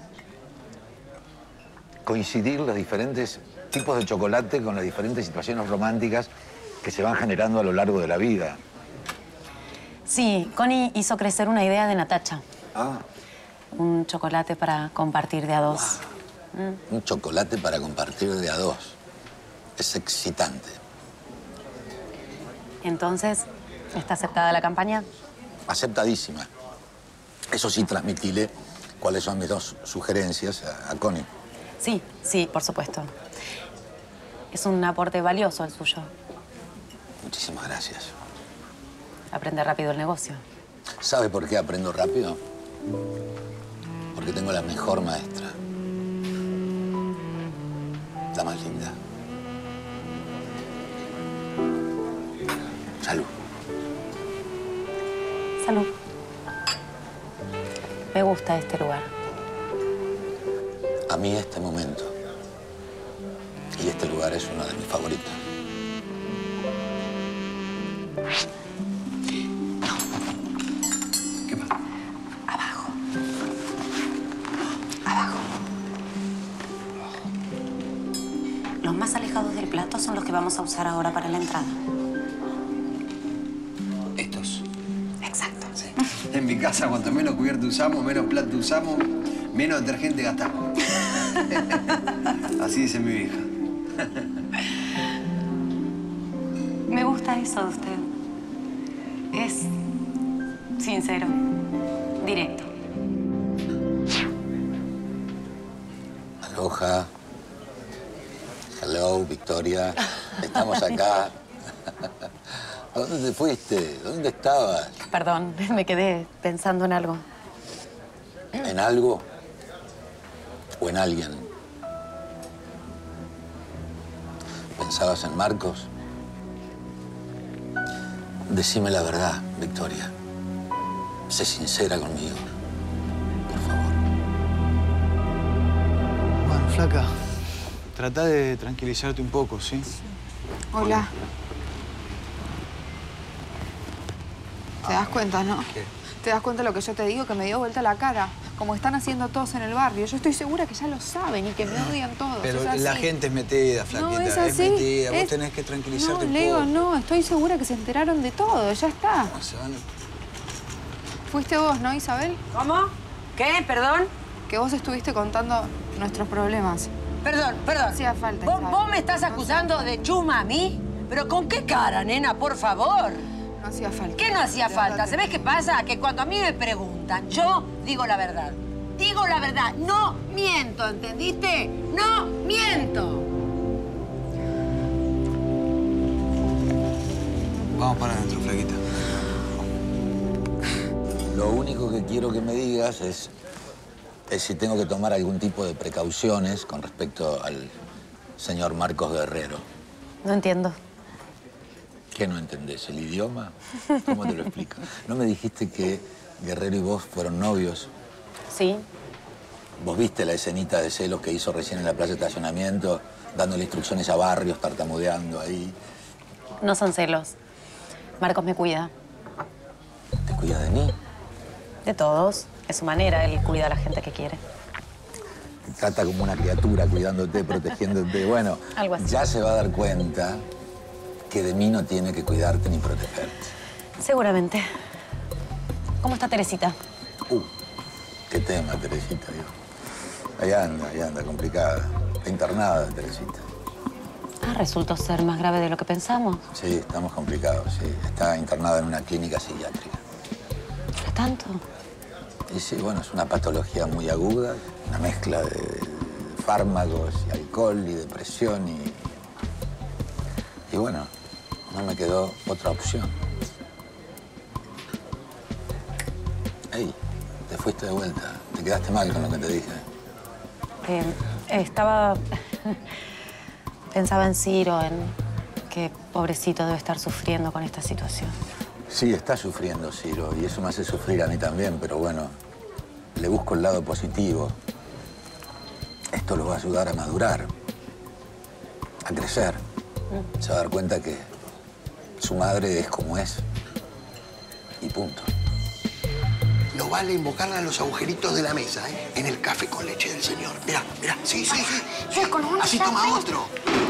coincidir los diferentes tipos de chocolate con las diferentes situaciones románticas que se van generando a lo largo de la vida. Sí, Connie hizo crecer una idea de Natacha. Ah, Un chocolate para compartir de a dos. Mm. un chocolate para compartir de a dos. Es excitante. Entonces, ¿está aceptada la campaña? Aceptadísima. Eso sí, transmitile cuáles son mis dos sugerencias a, a Connie. Sí, sí, por supuesto. Es un aporte valioso el suyo. Muchísimas gracias. Aprende rápido el negocio. ¿Sabe por qué aprendo rápido? Porque tengo la mejor maestra. la más linda. Salud. Salud. Me gusta este lugar. A mí este momento. Y este lugar es uno de mis favoritos. ¿Qué pasa? Abajo. Abajo. Los más alejados del plato son los que vamos a usar ahora para la entrada. Estos. Exacto. Sí. En mi casa, cuanto menos cubierto usamos, menos plato usamos, menos detergente gastamos. Así dice mi vieja. Me gusta eso de usted. Es sincero, directo. Aloha. Hello, Victoria. Estamos acá. ¿A dónde te fuiste? ¿Dónde estabas? Perdón, me quedé pensando en algo. ¿En algo? ¿O en alguien? ¿Pensabas en Marcos? Decime la verdad, Victoria. Sé sincera conmigo. Bueno, flaca, trata de tranquilizarte un poco, ¿sí? Hola. ¿Te das cuenta, no? ¿Qué? ¿Te das cuenta de lo que yo te digo? Que me dio vuelta la cara. Como están haciendo todos en el barrio. Yo estoy segura que ya lo saben y que me odian todos. Pero es así. la gente es metida, flaquita. No, es así. metida. Vos Es- tenés que tranquilizarte No, un Leo, poco. no. Estoy segura que se enteraron de todo. Ya está. Se van a- Fuiste vos, ¿no, Isabel? ¿Cómo? ¿Qué? ¿Perdón? Que vos estuviste contando nuestros problemas. Perdón, perdón. No hacía falta, ¿Vos, Isabel. vos me estás acusando de chuma a mí? ¿Pero con qué cara, nena? Por favor. No hacía falta. ¿Qué no hacía De falta? verdad que- ¿Sabés qué pasa? Que cuando a mí me preguntan, yo digo la verdad. Digo la verdad. No miento, ¿entendiste? No miento. Vamos para adentro, flaquita. Lo único que quiero que me digas es, es si tengo que tomar algún tipo de precauciones con respecto al señor Marcos Guerrero. No entiendo. ¿Qué no entendés? ¿El idioma? ¿Cómo te lo explico? ¿No me dijiste que Guerrero y vos fueron novios? Sí. ¿Vos viste la escenita de celos que hizo recién en la plaza de estacionamiento, dándole instrucciones a Barrios, tartamudeando ahí? No son celos. Marcos me cuida. ¿Te cuida de mí? De todos. Es su manera. Él cuida a la gente que quiere. Te trata como una criatura, cuidándote, protegiéndote. Bueno, Algo así. ya se va a dar cuenta que de mí no tiene que cuidarte ni protegerte. Seguramente. ¿Cómo está Teresita? Uh, qué tema, Teresita, Dios. Ahí anda, ahí anda, complicada. Está internada, Teresita. Ah, resultó ser más grave de lo que pensamos. Sí, estamos complicados, sí. Está internada en una clínica psiquiátrica. ¿Para tanto? Y sí, bueno, es una patología muy aguda, una mezcla de fármacos y alcohol y depresión y... Y bueno, no me quedó otra opción. Ey, te fuiste de vuelta. Te quedaste mal con lo que te dije. Eh, estaba... Pensaba en Ciro, en que pobrecito debe estar sufriendo con esta situación. Sí, está sufriendo Ciro y eso me hace sufrir a mí también, pero bueno, le busco el lado positivo. Esto lo va a ayudar a madurar, a crecer. Se va a dar cuenta que su madre es como es. Y punto. No vale invocarla a los agujeritos de la mesa, ¿eh? En el café con leche del señor. Mirá, mirá. Sí, sí, sí. Sí, así toma otro.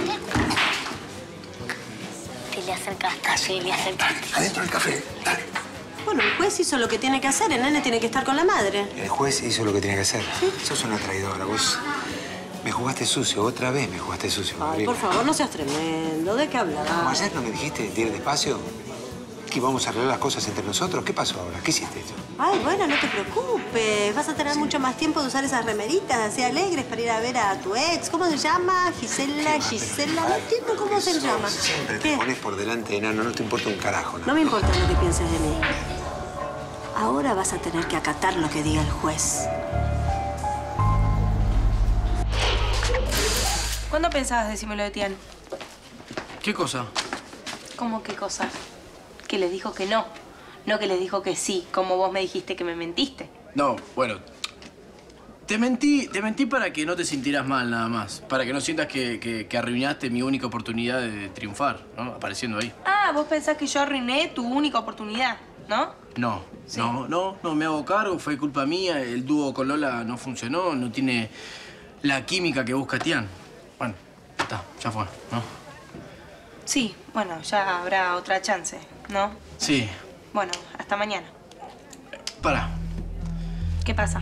Te le acercaste, te le acercaste. Adentro del café. Dale. Bueno, el juez hizo lo que tiene que hacer. El nene tiene que estar con la madre. El juez hizo lo que tenía que hacer. Sos una traidora. Vos me jugaste sucio. Otra vez me jugaste sucio. Ay, Gabriela. por favor, no seas tremendo. ¿De qué hablas? Como ayer no me dijiste de ir despacio, que íbamos a arreglar las cosas entre nosotros. ¿Qué pasó ahora? ¿Qué hiciste tú? Ay, bueno, no te preocupes. Vas a tener mucho más tiempo de usar esas remeritas así alegres para ir a ver a tu ex. ¿Cómo se llama? Gisela, Gisela. No entiendo cómo se llama. Siempre te ¿Qué? pones por delante, enano. No te importa un carajo, ¿no? No me importa lo que pienses de mí. Ahora vas a tener que acatar lo que diga el juez. ¿Cuándo pensabas decírmelo de Tian? ¿Qué cosa? ¿Cómo qué cosa? Que les dijo que no. No que les dijo que sí, como vos me dijiste que me mentiste. No, bueno. Te mentí, te mentí para que no te sintieras mal, nada más. Para que no sientas que, que, que arruinaste mi única oportunidad de triunfar, ¿no? Apareciendo ahí. Ah, vos pensás que yo arruiné tu única oportunidad, ¿no? No, sí. no, no, no, me hago cargo, fue culpa mía. El dúo con Lola no funcionó, no tiene la química que busca Tian. Bueno, está, ya fue, ¿no? Sí, bueno, ya habrá otra chance, ¿no? Sí. Bueno, hasta mañana. Pará. ¿Qué pasa?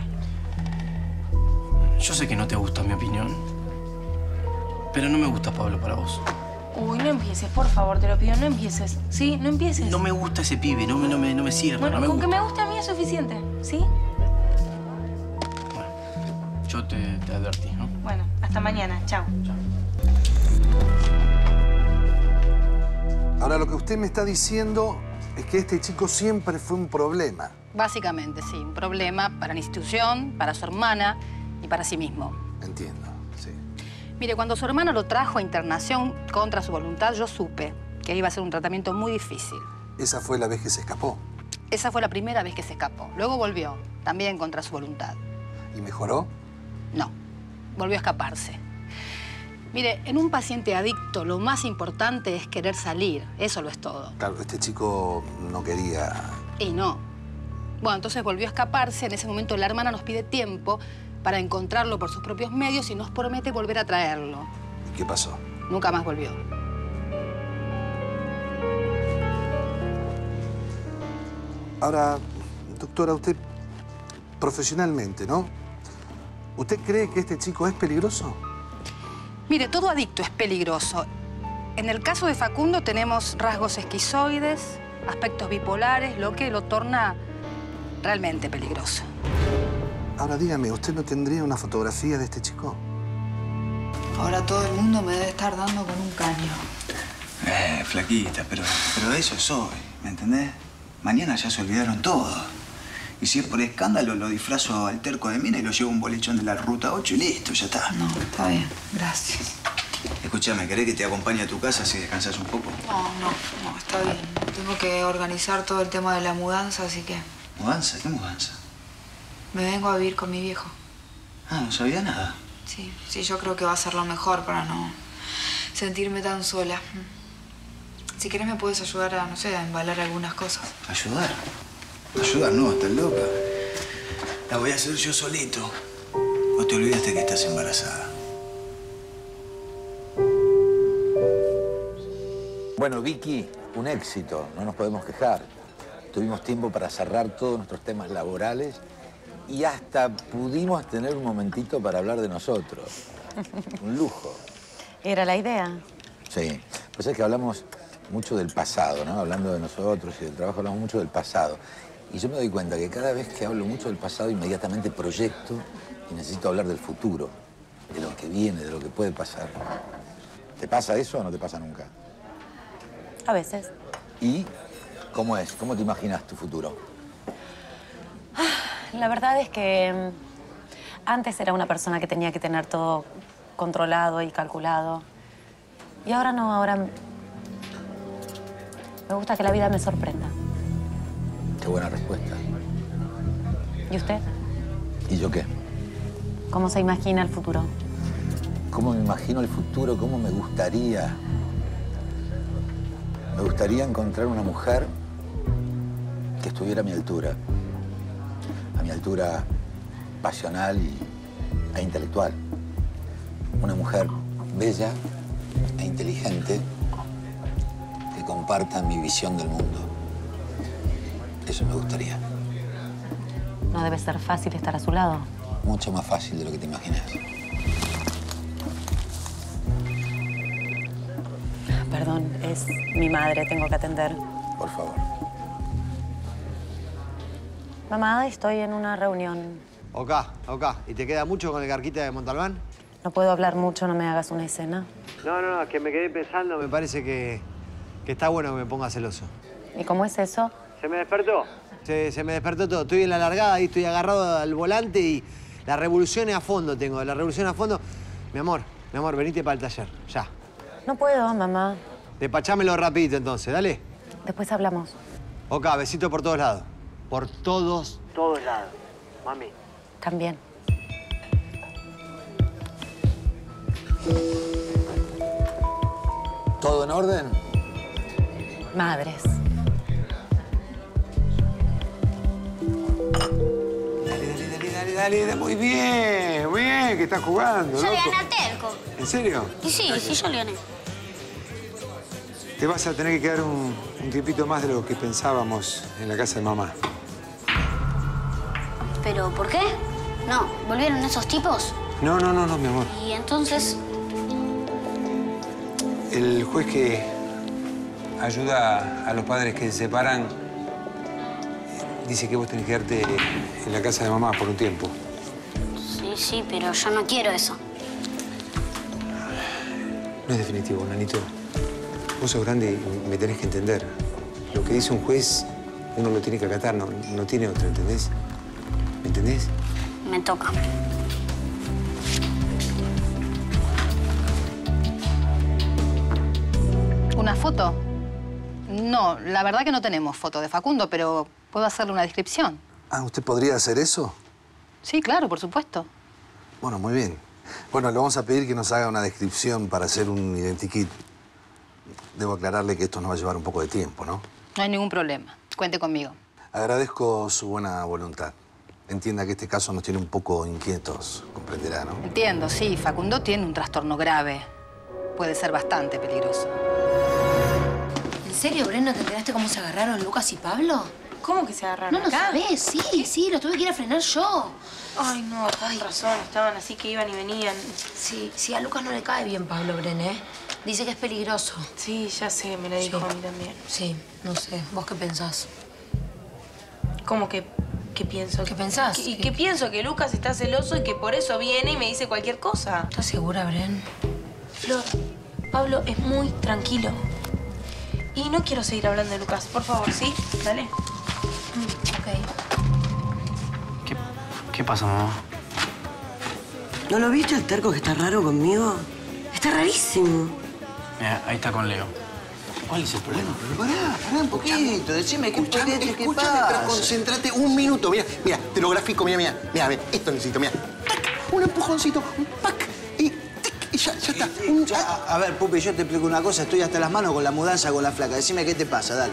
Yo sé que no te gusta mi opinión, pero no me gusta Pablo para vos. Uy, no empieces, por favor, te lo pido, no empieces. ¿Sí? No empieces. No me gusta ese pibe, no me, no me, no me sirve, bueno, no me con gusta. que me guste a mí es suficiente, ¿sí? Yo te, te advertí, ¿no? Bueno, hasta mañana. Chao. Ahora, lo que usted me está diciendo es que este chico siempre fue un problema. Básicamente, sí. Un problema para la institución, para su hermana y para sí mismo. Entiendo, sí. Mire, cuando su hermano lo trajo a internación contra su voluntad, yo supe que iba a ser un tratamiento muy difícil. Esa fue la vez que se escapó. Esa fue la primera vez que se escapó. Luego volvió, también contra su voluntad. ¿Y mejoró? No, volvió a escaparse. Mire, en un paciente adicto lo más importante es querer salir. Eso lo es todo. Claro, este chico no quería... Y no. Bueno, entonces volvió a escaparse. En ese momento la hermana nos pide tiempo para encontrarlo por sus propios medios y nos promete volver a traerlo. ¿Y qué pasó? Nunca más volvió. Ahora, doctora, usted profesionalmente, ¿no? ¿Usted cree que este chico es peligroso? Mire, todo adicto es peligroso. En el caso de Facundo tenemos rasgos esquizoides, aspectos bipolares, lo que lo torna realmente peligroso. Ahora, dígame, ¿usted no tendría una fotografía de este chico? Ahora todo el mundo me debe estar dando con un caño. Eh, flaquita, pero, pero de eso es hoy, ¿me entendés? Mañana ya se olvidaron todo. Y si es por escándalo, lo disfrazo al terco de mina y lo llevo a un bolichón de la Ruta ocho y listo, ya está. No, está bien, gracias. Escuchame, ¿querés que te acompañe a tu casa si descansas un poco? No, no, no, está bien. Tengo que organizar todo el tema de la mudanza, así que ¿Mudanza? ¿Qué mudanza? me vengo a vivir con mi viejo. Ah, no sabía nada. Sí, sí, yo creo que va a ser lo mejor para no sentirme tan sola. Si querés me puedes ayudar a, no sé, a embalar algunas cosas. ¿Ayudar? Ayudar no, estás loca. La voy a hacer yo solito. No te olvidaste que estás embarazada. Bueno, Vicky, un éxito, no nos podemos quejar. Tuvimos tiempo para cerrar todos nuestros temas laborales y hasta pudimos tener un momentito para hablar de nosotros. Un lujo. Era la idea. Sí, pues es que hablamos mucho del pasado, ¿no? Hablando de nosotros y del trabajo, hablamos mucho del pasado. Y yo me doy cuenta que cada vez que hablo mucho del pasado, inmediatamente proyecto y necesito hablar del futuro, de lo que viene, de lo que puede pasar. ¿Te pasa eso o no te pasa nunca? A veces. ¿Y cómo es? ¿Cómo te imaginas tu futuro? La verdad es que mm, antes era una persona que tenía que tener todo controlado y calculado. Y ahora no, ahora me gusta que la vida me sorprenda. Qué buena respuesta. ¿Y usted? ¿Y yo qué? ¿Cómo se imagina el futuro? ¿Cómo me imagino el futuro? ¿Cómo me gustaría? Me gustaría encontrar una mujer que estuviera a mi altura. A mi altura pasional y, e intelectual. Una mujer bella e inteligente que comparta mi visión del mundo. Eso me gustaría. No debe ser fácil estar a su lado. Mucho más fácil de lo que te imaginas. Perdón, es mi madre, tengo que atender. Por favor. Mamá, estoy en una reunión. Ok, ok. ¿Y te queda mucho con el Carquita de Montalbán? No puedo hablar mucho, no me hagas una escena. No, no, no, es que me quedé pensando, me parece que, que está bueno que me ponga celoso. ¿Y cómo es eso? ¿Se me despertó? Se, se me despertó todo. Estoy en la largada, ahí estoy agarrado al volante y la revolución a fondo tengo, la revolución a fondo. Mi amor, Mi amor, venite para el taller, ya. No puedo, mamá. Despachámelo rapidito entonces, dale. Después hablamos. Ok, besito por todos lados. Por todos, todos lados. Mami. También. ¿Todo en orden? Madres. Dale, dale, dale, dale, dale. Muy bien, muy bien, que estás jugando, Yo le loco. gané al terco. ¿En serio? Y sí, sí, yo le gané. Te vas a tener que quedar un, un tiempito más de lo que pensábamos en la casa de mamá. ¿Pero por qué? No, ¿volvieron esos tipos? No, no, no, no, mi amor. Y entonces... El juez que ayuda a los padres que se separan dice que vos tenés que quedarte en la casa de mamá por un tiempo. Sí, sí, pero yo no quiero eso. No es definitivo, nanito. Vos sos grande y me tenés que entender. Lo que dice un juez, uno lo tiene que acatar, no, no tiene otra, ¿entendés? ¿Me entendés? Me toca. ¿Una foto? No, la verdad que no tenemos foto de Facundo, pero puedo hacerle una descripción. Ah, ¿usted podría hacer eso? Sí, claro, por supuesto. Bueno, muy bien. Bueno, le vamos a pedir que nos haga una descripción para hacer un identikit. Debo aclararle que esto nos va a llevar un poco de tiempo, ¿no? No hay ningún problema. Cuente conmigo. Agradezco su buena voluntad. Entienda que este caso nos tiene un poco inquietos, comprenderá, ¿no? Entiendo, sí. Facundo tiene un trastorno grave. Puede ser bastante peligroso. ¿En serio, Breno, te enteraste cómo se agarraron Lucas y Pablo? ¿Cómo que se agarraron No lo acá? sabés, sí, sí, los tuve que ir a frenar yo. Ay, no, con razón, estaban así que iban y venían. Sí, sí, a Lucas no le cae bien Pablo, Brené. Dice que es peligroso. Sí, ya sé, me lo dijo Sí. a mí también. Sí, no sé. ¿Vos qué pensás? ¿Cómo que qué pienso? ¿Qué pensás? ¿Y qué pienso? Que Lucas está celoso y que por eso viene y me dice cualquier cosa. ¿Estás segura, Bren? Flor, Pablo es muy tranquilo. Y no quiero seguir hablando de Lucas. Por favor, ¿sí? Dale. Ok. ¿Qué, qué pasa, mamá? ¿No lo viste el terco que está raro conmigo? Está rarísimo. Mira, ahí está con Leo. ¿Cuál es el problema? Pero pará, pará un poquito. Decime qué, Escuchame, qué, qué escúchame, pero pasa. concéntrate un minuto. Mira, mira, te lo grafico, mira, mira. Mira, a ver, esto necesito, mira. Tac, un empujoncito, un pac, y tic, y ya, ya está. Un- Ya, a ver, Pupi, yo te explico una cosa. Estoy hasta las manos con la mudanza con la flaca. Decime qué te pasa, dale.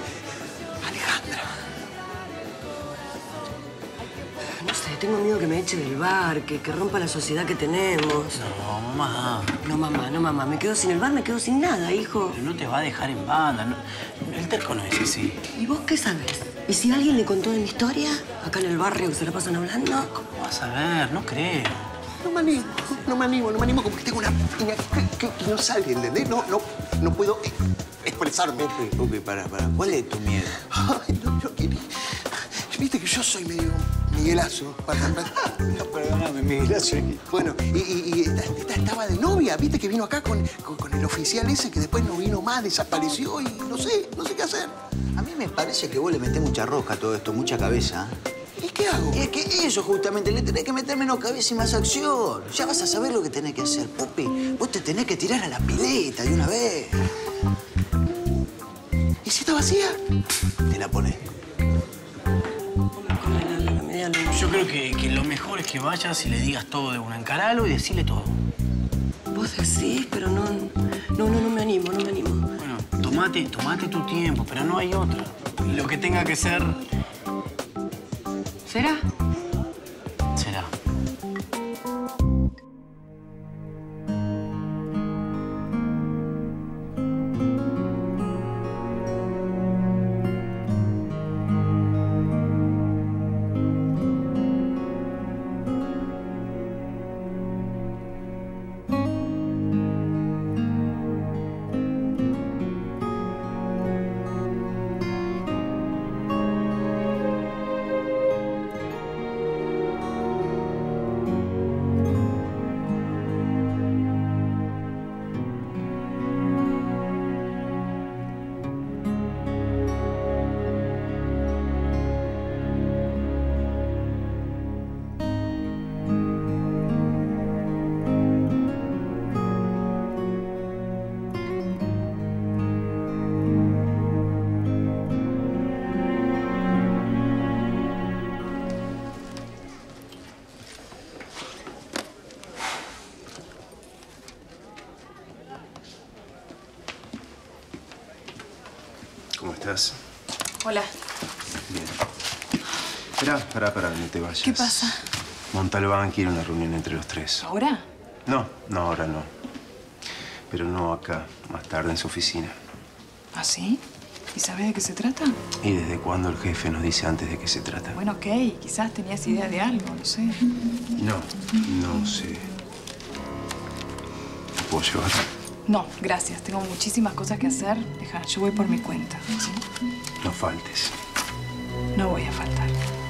No sé, tengo miedo que me eche del bar, que, que rompa la sociedad que tenemos. No, mamá. No, mamá, no, mamá. Me quedo sin el bar, me quedo sin nada, hijo. Pero no te va a dejar en banda. no- El terco no es así. ¿Y vos qué sabés? ¿Y si alguien le contó de mi historia? Acá en el barrio que se la pasan hablando. Vas a ver, no creo. No me animo, no me animo, no me animo, como que tengo una piña que, que no sale, ¿entendés? No, no, no puedo eh, expresarme. Pupi, Pupi, para, para. ¿Cuál es tu miedo? Ay, no, yo quería... Viste que yo soy medio Miguelazo. Para, para... No, perdóname, Miguelazo. Bueno, y, y- y esta, esta estaba de novia, viste que vino acá con, con, con el oficial ese que después no vino más, desapareció y no sé, no sé qué hacer. A mí me parece que vos le metés mucha rosca a todo esto, mucha cabeza. ¿Y qué hago? Es que eso, justamente, le tenés que meter menos cabeza y más acción. Ya vas a saber lo que tenés que hacer, Pupi. Vos te tenés que tirar a la pileta de una vez. ¿Y si está vacía? Te la ponés. Yo creo que, que lo mejor es que vayas y le digas todo de una. Encaralo y decirle todo. Vos decís, pero no... No, no, no me animo, no me animo. Bueno, tomate, tomate tu tiempo, pero no hay otra. Y lo que tenga que ser, ¿Será? será. ¿Cómo estás? Hola. Bien. Espera, pará, pará, no te vayas. ¿Qué pasa? Montalbán quiere una reunión entre los tres. ¿Ahora? No, no, ahora no. Pero no acá, más tarde en su oficina. ¿Ah, sí? ¿Y sabes de qué se trata? ¿Y desde cuándo el jefe nos dice antes de qué se trata? Bueno, ok. Quizás tenías idea de algo, no sé. No, no sé. ¿Te puedo llevar? No, gracias. Tengo muchísimas cosas que hacer. Deja, yo voy por mi cuenta, ¿sí? No faltes. No voy a faltar.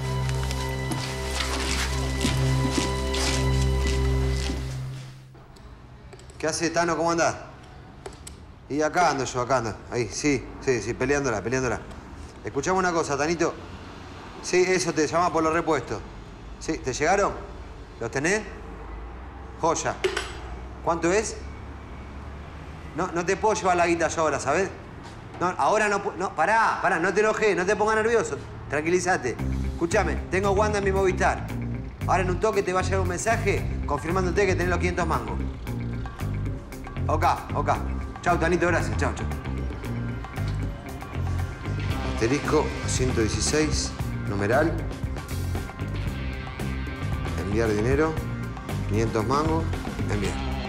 ¿Qué hace, Tano? ¿Cómo andás? Y acá ando yo, acá ando. Ahí, sí, sí, sí, peleándola, peleándola. Escuchame una cosa, Tanito. Sí, eso te llama por los repuestos. Sí, ¿te llegaron? ¿Los tenés? Joya. ¿Cuánto es? No, no te puedo llevar la guita yo ahora, ¿sabes? No, ahora no puedo. No, pará, pará, no te enojes, no te pongas nervioso. Tranquilízate. Escúchame, tengo Wanda en mi Movistar. Ahora en un toque te va a llegar un mensaje confirmándote que tenés los quinientos mangos. Ok, ok. Chau, Tanito, gracias. Chau, chau. Asterisco ciento dieciséis, numeral. Enviar dinero, quinientos mangos, enviar.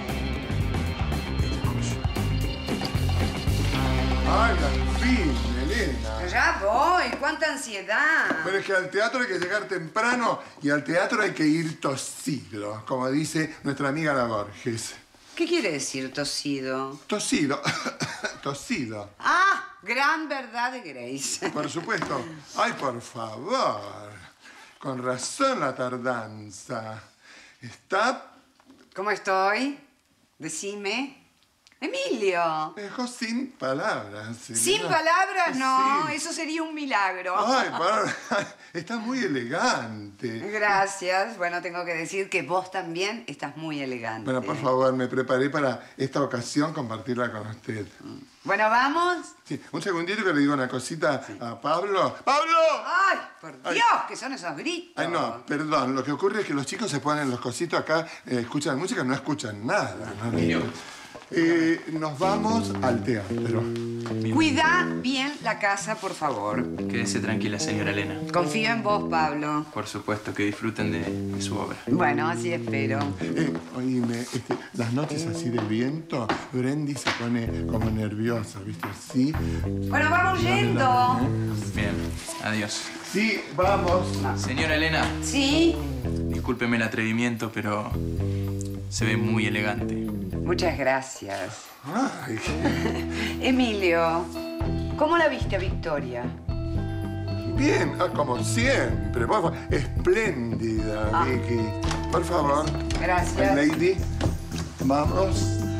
Ay, al fin, Elena. Ya voy, cuánta ansiedad. Pero es que al teatro hay que llegar temprano y al teatro hay que ir tosido, como dice nuestra amiga la Borges. ¿Qué quiere decir tosido? Tosido. Tosido. Ah, gran verdad de Grace. Por supuesto. Ay, por favor. Con razón la tardanza. Está... ¿Cómo estoy? Decime. Emilio. Me dejó sin palabras. ¿Sin palabras? No, eso sería un milagro. Ay, para... Está muy elegante. Gracias. Bueno, tengo que decir que vos también estás muy elegante. Bueno, por favor, me preparé para esta ocasión compartirla con usted. Bueno, ¿vamos? Sí, un segundito que le digo una cosita sí. a Pablo. ¡Pablo! ¡Ay, por Dios! Ay. ¿Qué son esos gritos? Ay, no, perdón. Lo que ocurre es que los chicos se ponen los cositos acá, eh, escuchan música, no escuchan nada. ¿No? Eh, nos vamos al teatro. Cuida bien la casa, por favor. Quédese tranquila, señora Elena. Confío en vos, Pablo. Por supuesto, que disfruten de, de su obra. Bueno, así espero. Eh, oíme, este, las noches así de viento, Brendy se pone como nerviosa, ¿viste? Sí. Bueno, vamos yendo. Bien, adiós. Sí, vamos. Señora Elena. Sí. Discúlpeme el atrevimiento, pero se ve muy elegante. Muchas gracias. Ay. Emilio, ¿cómo la viste a Victoria? Bien, ah, como siempre. Por favor. Espléndida, ah. Vicky. Por favor. Gracias. Lady, vamos.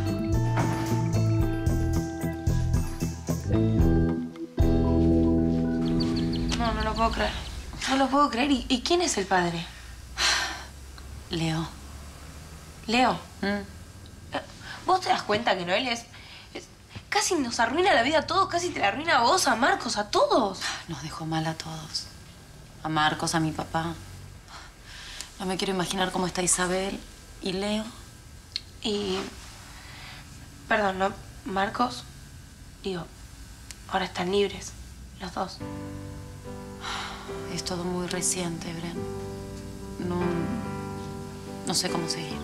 No, no lo puedo creer. No lo puedo creer. ¿Y, ¿y quién es el padre? Leo. Leo. ¿Mm? ¿Vos te das cuenta que Noelia es, es... Casi nos arruina la vida a todos, casi te la arruina a vos, a Marcos, a todos. Nos dejó mal a todos. A Marcos, a mi papá. No me quiero imaginar cómo está Isabel y Leo. Y... Perdón, ¿no? Marcos, digo, ahora están libres, los dos. Es todo muy reciente, Bren. No... No sé cómo seguir.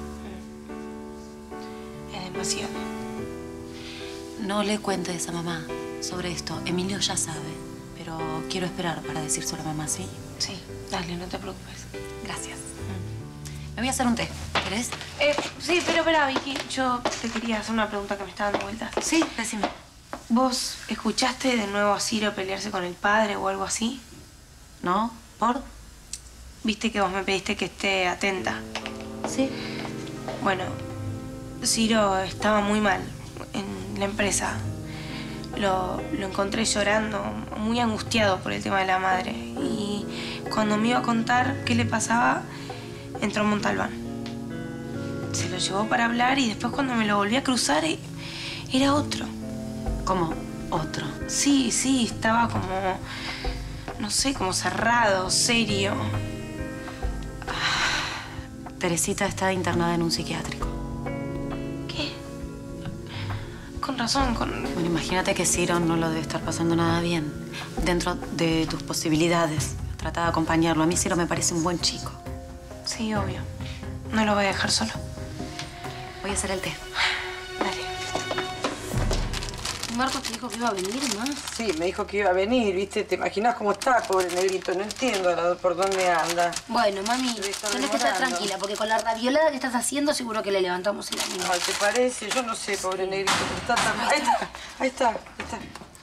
Es demasiado. No le cuentes a mamá sobre esto. Emilio ya sabe, pero quiero esperar para decírselo a mamá, ¿sí? Sí, dale, no te preocupes. Gracias. Mm. Me voy a hacer un té. ¿Querés? Eh, sí, pero espera, Vicky. Yo te quería hacer una pregunta que me está dando vueltas. Sí, decime. ¿Vos escuchaste de nuevo a Ciro pelearse con el padre o algo así? ¿No? ¿Por? Viste que vos me pediste que esté atenta. Sí. Bueno, Ciro estaba muy mal en la empresa. Lo, lo encontré llorando, muy angustiado por el tema de la madre. Y cuando me iba a contar qué le pasaba, entró Montalbán. Se lo llevó para hablar y después cuando me lo volví a cruzar, era otro. ¿Cómo otro? Sí, sí, estaba como, no sé, como cerrado, serio. Teresita está internada en un psiquiátrico. ¿Qué? Con razón con... Bueno, imagínate que Ciro no lo debe estar pasando nada bien. Dentro de tus posibilidades, trata de acompañarlo. A mí Ciro me parece un buen chico. Sí, obvio. No lo voy a dejar solo. Voy a hacer el té. Marcos te dijo que iba a venir, ¿no? Sí, me dijo que iba a venir, ¿viste? ¿Te imaginas cómo está, pobre negrito? No entiendo ahora por dónde anda. Bueno, mami, tenés que estar tranquila, porque con la raviolada que estás haciendo seguro que le levantamos el ánimo. Ay, ¿te parece? Yo no sé, pobre negrito, pero está tan... Ahí está, ahí está, ahí está.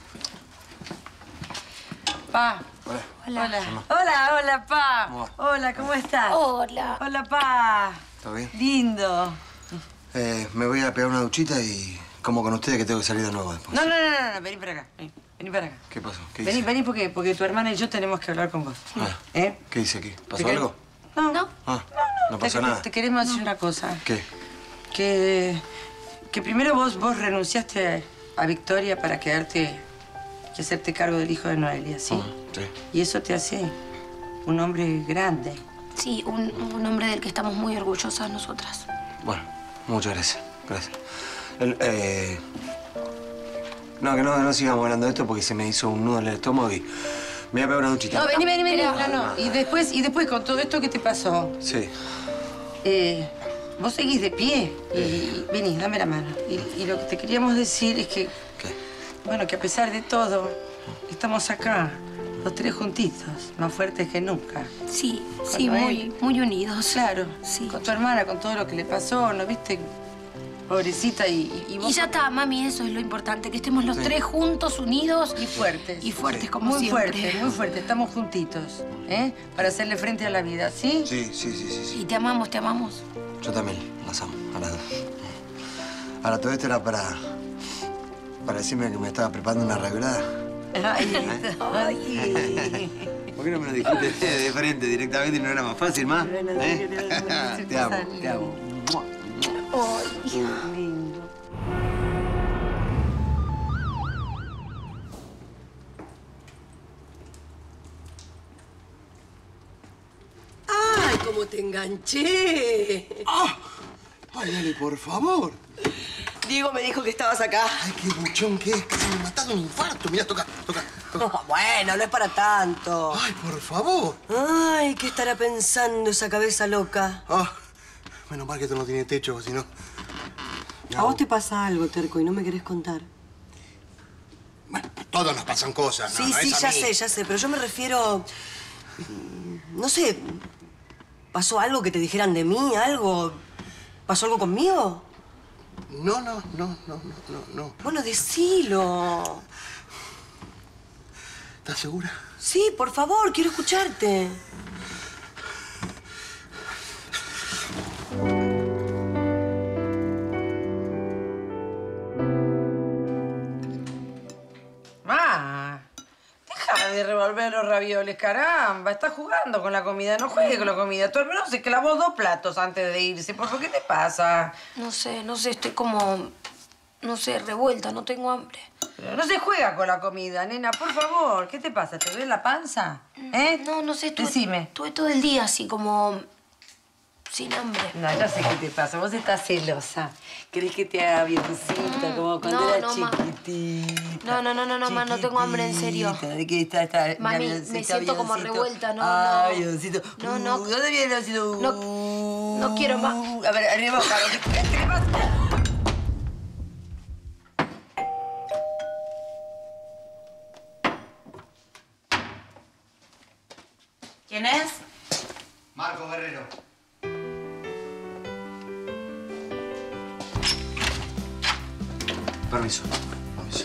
Pa. Hola. Hola. Hola. Hola, hola, pa. ¿Cómo va? Hola, ¿cómo estás? Hola. Hola, pa. ¿Todo bien? Lindo. Eh, me voy a pegar una duchita y como con ustedes que tengo que salir de nuevo después. No, no, no, no, no, vení para acá. Vení, vení para acá. ¿Qué pasó? ¿Qué Vení, dice? vení porque, porque tu hermana y yo tenemos que hablar con vos. Ah, ¿Eh? ¿Qué dice aquí? ¿Pasó ¿Te algo? No. No. Ah, no Te, pasó nada. te queremos decir una cosa. ¿Qué? Que, que primero vos, vos renunciaste a, a Victoria para quedarte y hacerte cargo del hijo de Noelia, ¿sí? Sí. Y eso te hace un hombre grande. Sí, un, un hombre del que estamos muy orgullosas nosotras. Bueno, muchas gracias. Gracias. El, eh... No, que no, no sigamos hablando de esto porque se me hizo un nudo en el estómago y me voy a pegar una duchita. No, vení, vení, vení. No, no. Y después, y después con todo esto que te pasó, Sí. eh, vos seguís de pie. Y, y vení, dame la mano. Y, y lo que te queríamos decir es que... ¿Qué? Bueno, que a pesar de todo, estamos acá, los tres juntitos, más fuertes que nunca. Sí, Con sí, Noel. muy, muy unidos. Claro, sí. Con tu hermana, con todo lo que le pasó, ¿no viste? Pobrecita, y, y, y vos... Y ya está, mami, eso es lo importante, que estemos los Sí. tres juntos, unidos. Y fuertes. Y fuertes como muy siempre. fuertes, muy fuertes. Estamos juntitos, ¿eh? Para hacerle frente a la vida, ¿sí? Sí, sí, sí, sí. sí. Y te amamos, te amamos. Yo también las amo, a las dos. Ahora, todo esto era para... para decirme que me estaba preparando una revirada. Ay, ay. ¿Por qué no me lo dijiste de frente directamente y no era más fácil, ma? ¿Eh? Te amo, te amo. Ay, qué lindo. ¡Ay, cómo te enganché! ¡Ah! ¡Ay, dale, por favor! Diego me dijo que estabas acá. ¡Ay, qué buchón que es! Casi me mataste de un infarto. Mira, toca, toca, toca. Oh, bueno, no es para tanto. ¡Ay, por favor! Ay, ¿qué estará pensando esa cabeza loca? Ah, menos mal que esto no tiene techo, si no... A vos te pasa algo, Terco, y no me querés contar. Todos nos pasan cosas, ¿no? Sí, no sí, es a ya mí. sé, ya sé, pero yo me refiero... No sé, ¿pasó algo que te dijeran de mí? ¿Algo? ¿Pasó algo conmigo? No, no, no, no, no, no, no. Bueno, decilo. ¿Estás segura? Sí, por favor, quiero escucharte. Ma, deja de revolver los ravioles, caramba. Estás jugando con la comida, no juegues con la comida. Tu hermano se clavó dos platos antes de irse. ¿Por qué te pasa? No sé, no sé, estoy como... No sé, revuelta, no tengo hambre. Pero no se juega con la comida, nena, por favor. ¿Qué te pasa? ¿Te duele la panza? ¿Eh? No, no sé, estuve... Decime. Estuve todo el día así como... sin hambre. No, ya sé qué te pasa. Vos estás celosa. ¿Querés que te haga avioncita como cuando no, eras no, ma. chiquitita? No, no, no, no, no, ma, no tengo hambre, en serio. ¿De qué está esta Mami, avioncita, me siento como avioncito? revuelta, no, Ah, no. avioncito. No, no. Uh, ¿Dónde viene el avioncito? No, no quiero más. A ver, arriba, para. ¿Qué te pasa? ¿Quién es? Marco Guerrero. Permiso, permiso.